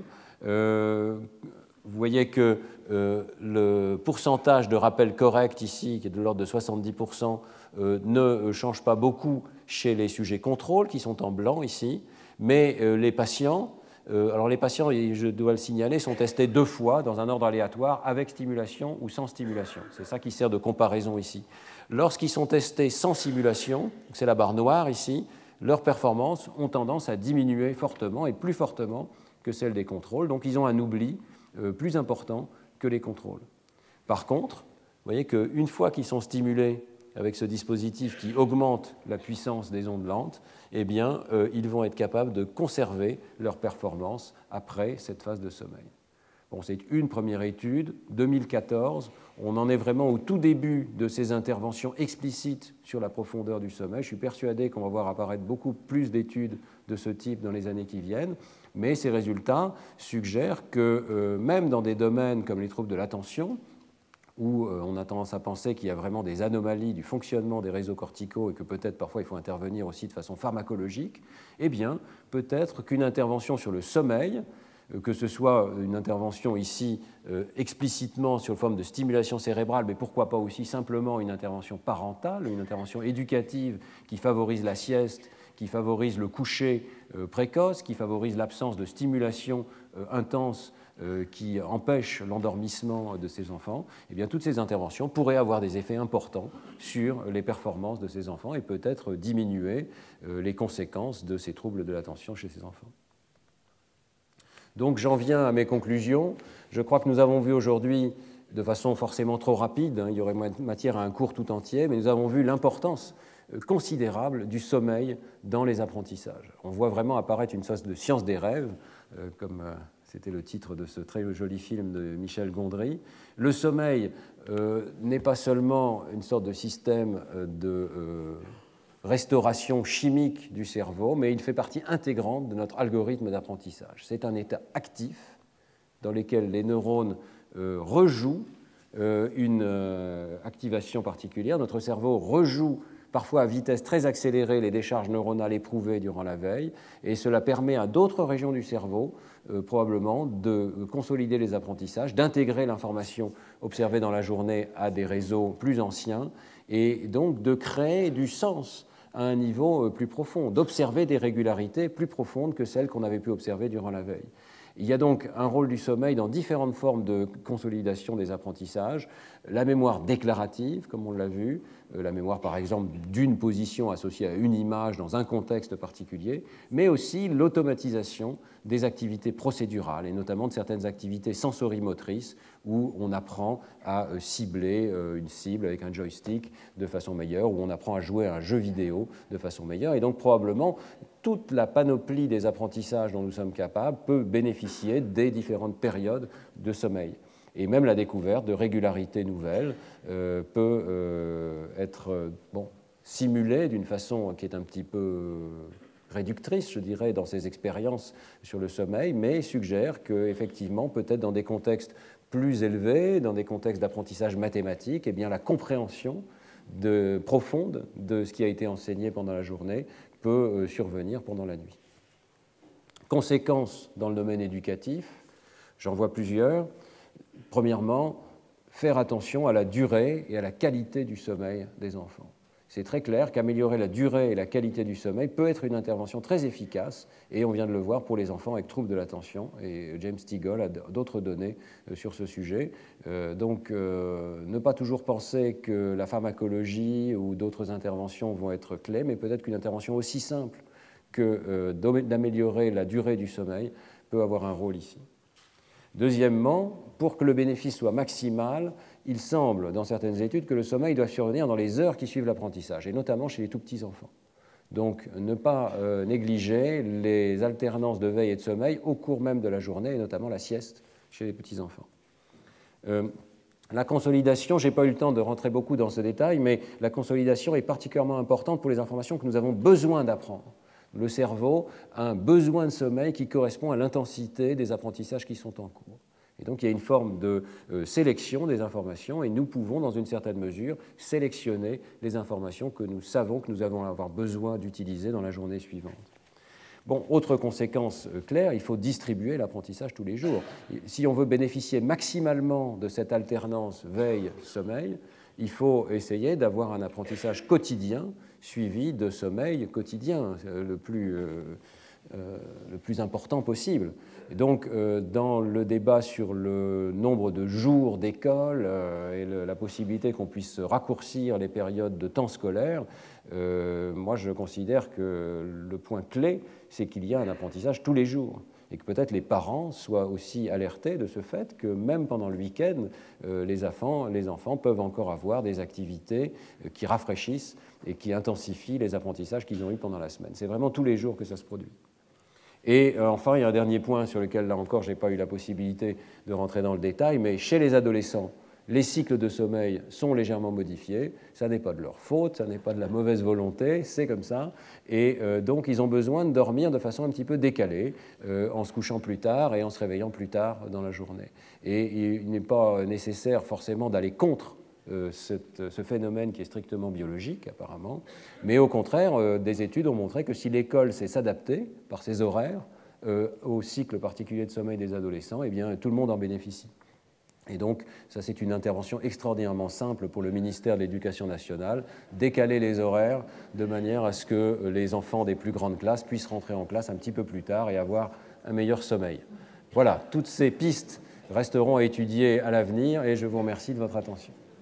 Euh, vous voyez que euh, le pourcentage de rappel correct ici, qui est de l'ordre de soixante-dix pour cent, euh, ne change pas beaucoup chez les sujets contrôle, qui sont en blanc ici. Mais euh, les patients, euh, alors les patients, je dois le signaler, sont testés deux fois dans un ordre aléatoire avec stimulation ou sans stimulation. C'est ça qui sert de comparaison ici. Lorsqu'ils sont testés sans stimulation, c'est la barre noire ici, leurs performances ont tendance à diminuer fortement et plus fortement que celles des contrôles. Donc ils ont un oubli euh, plus important que les contrôles. Par contre, vous voyez qu'une fois qu'ils sont stimulés avec ce dispositif qui augmente la puissance des ondes lentes, eh bien, euh, ils vont être capables de conserver leur performance après cette phase de sommeil. Bon, c'est une première étude, deux mille quatorze. On en est vraiment au tout début de ces interventions explicites sur la profondeur du sommeil. Je suis persuadé qu'on va voir apparaître beaucoup plus d'études de ce type dans les années qui viennent, mais ces résultats suggèrent que euh, même dans des domaines comme les troubles de l'attention, où on a tendance à penser qu'il y a vraiment des anomalies du fonctionnement des réseaux corticaux et que peut-être parfois il faut intervenir aussi de façon pharmacologique, eh bien, peut-être qu'une intervention sur le sommeil, que ce soit une intervention ici euh, explicitement sur forme de stimulation cérébrale, mais pourquoi pas aussi simplement une intervention parentale, une intervention éducative qui favorise la sieste, qui favorise le coucher euh, précoce, qui favorise l'absence de stimulation euh, intense Euh, qui empêchent l'endormissement de ces enfants, eh bien, toutes ces interventions pourraient avoir des effets importants sur les performances de ces enfants et peut-être diminuer euh, les conséquences de ces troubles de l'attention chez ces enfants. Donc j'en viens à mes conclusions. Je crois que nous avons vu aujourd'hui, de façon forcément trop rapide, hein, il y aurait matière à un cours tout entier, mais nous avons vu l'importance considérable du sommeil dans les apprentissages. On voit vraiment apparaître une sorte de science des rêves, euh, comme euh, c'était le titre de ce très joli film de Michel Gondry. Le sommeil euh, n'est pas seulement une sorte de système de euh, restauration chimique du cerveau, mais il fait partie intégrante de notre algorithme d'apprentissage. C'est un état actif dans lequel les neurones euh, rejouent euh, une euh, activation particulière. Notre cerveau rejoue parfois à vitesse très accélérée les décharges neuronales éprouvées durant la veille, et cela permet à d'autres régions du cerveau euh, probablement de consolider les apprentissages, d'intégrer l'information observée dans la journée à des réseaux plus anciens, et donc de créer du sens à un niveau plus profond, d'observer des régularités plus profondes que celles qu'on avait pu observer durant la veille. Il y a donc un rôle du sommeil dans différentes formes de consolidation des apprentissages. La mémoire déclarative, comme on l'a vu, la mémoire par exemple d'une position associée à une image dans un contexte particulier, mais aussi l'automatisation des activités procédurales, et notamment de certaines activités sensorimotrices où on apprend à cibler une cible avec un joystick de façon meilleure, où on apprend à jouer à un jeu vidéo de façon meilleure, et donc probablement toute la panoplie des apprentissages dont nous sommes capables peut bénéficier des différentes périodes de sommeil. Et même la découverte de régularités nouvelles euh, peut euh, être euh, bon, simulée d'une façon qui est un petit peu réductrice, je dirais, dans ces expériences sur le sommeil, mais suggère qu'effectivement, peut-être dans des contextes plus élevés, dans des contextes d'apprentissage mathématique, eh bien, la compréhension de, profonde de ce qui a été enseigné pendant la journée peut survenir pendant la nuit. Conséquences dans le domaine éducatif, j'en vois plusieurs. Premièrement, faire attention à la durée et à la qualité du sommeil des enfants. C'est très clair qu'améliorer la durée et la qualité du sommeil peut être une intervention très efficace, et on vient de le voir pour les enfants avec troubles de l'attention, et James Stigall a d'autres données sur ce sujet. Euh, donc, euh, ne pas toujours penser que la pharmacologie ou d'autres interventions vont être clés, mais peut-être qu'une intervention aussi simple que euh, d'améliorer la durée du sommeil peut avoir un rôle ici. Deuxièmement, pour que le bénéfice soit maximal, il semble, dans certaines études, que le sommeil doit survenir dans les heures qui suivent l'apprentissage, et notamment chez les tout petits enfants. Donc, ne pas euh, négliger les alternances de veille et de sommeil au cours même de la journée, et notamment la sieste chez les petits enfants. Euh, la consolidation, je n'ai pas eu le temps de rentrer beaucoup dans ce détail, mais la consolidation est particulièrement importante pour les informations que nous avons besoin d'apprendre. Le cerveau a un besoin de sommeil qui correspond à l'intensité des apprentissages qui sont en cours. Et donc il y a une forme de euh, sélection des informations et nous pouvons, dans une certaine mesure, sélectionner les informations que nous savons que nous allons avoir besoin d'utiliser dans la journée suivante. Bon, autre conséquence euh, claire, il faut distribuer l'apprentissage tous les jours. Si on veut bénéficier maximalement de cette alternance veille-sommeil, il faut essayer d'avoir un apprentissage quotidien suivi de sommeil quotidien, le plus, euh, euh, le plus important possible. Et donc, euh, dans le débat sur le nombre de jours d'école euh, et le, la possibilité qu'on puisse raccourcir les périodes de temps scolaire, euh, moi je considère que le point clé, c'est qu'il y a un apprentissage tous les jours. Et que peut-être les parents soient aussi alertés de ce fait que même pendant le week-end, euh, les, enfants, les enfants peuvent encore avoir des activités euh, qui rafraîchissent et qui intensifient les apprentissages qu'ils ont eus pendant la semaine. C'est vraiment tous les jours que ça se produit. Et euh, enfin, il y a un dernier point sur lequel, là encore, je n'ai pas eu la possibilité de rentrer dans le détail, mais chez les adolescents, les cycles de sommeil sont légèrement modifiés. Ça n'est pas de leur faute, ça n'est pas de la mauvaise volonté, c'est comme ça. Et euh, donc, ils ont besoin de dormir de façon un petit peu décalée, euh, en se couchant plus tard et en se réveillant plus tard dans la journée. Et il n'est pas nécessaire forcément d'aller contre euh, cette, ce phénomène qui est strictement biologique, apparemment. Mais au contraire, euh, des études ont montré que si l'école sait s'adapter par ses horaires euh, au cycle particulier de sommeil des adolescents, eh bien, tout le monde en bénéficie. Et donc, ça c'est une intervention extraordinairement simple pour le ministère de l'Éducation nationale, décaler les horaires de manière à ce que les enfants des plus grandes classes puissent rentrer en classe un petit peu plus tard et avoir un meilleur sommeil. Voilà, toutes ces pistes resteront à étudier à l'avenir et je vous remercie de votre attention.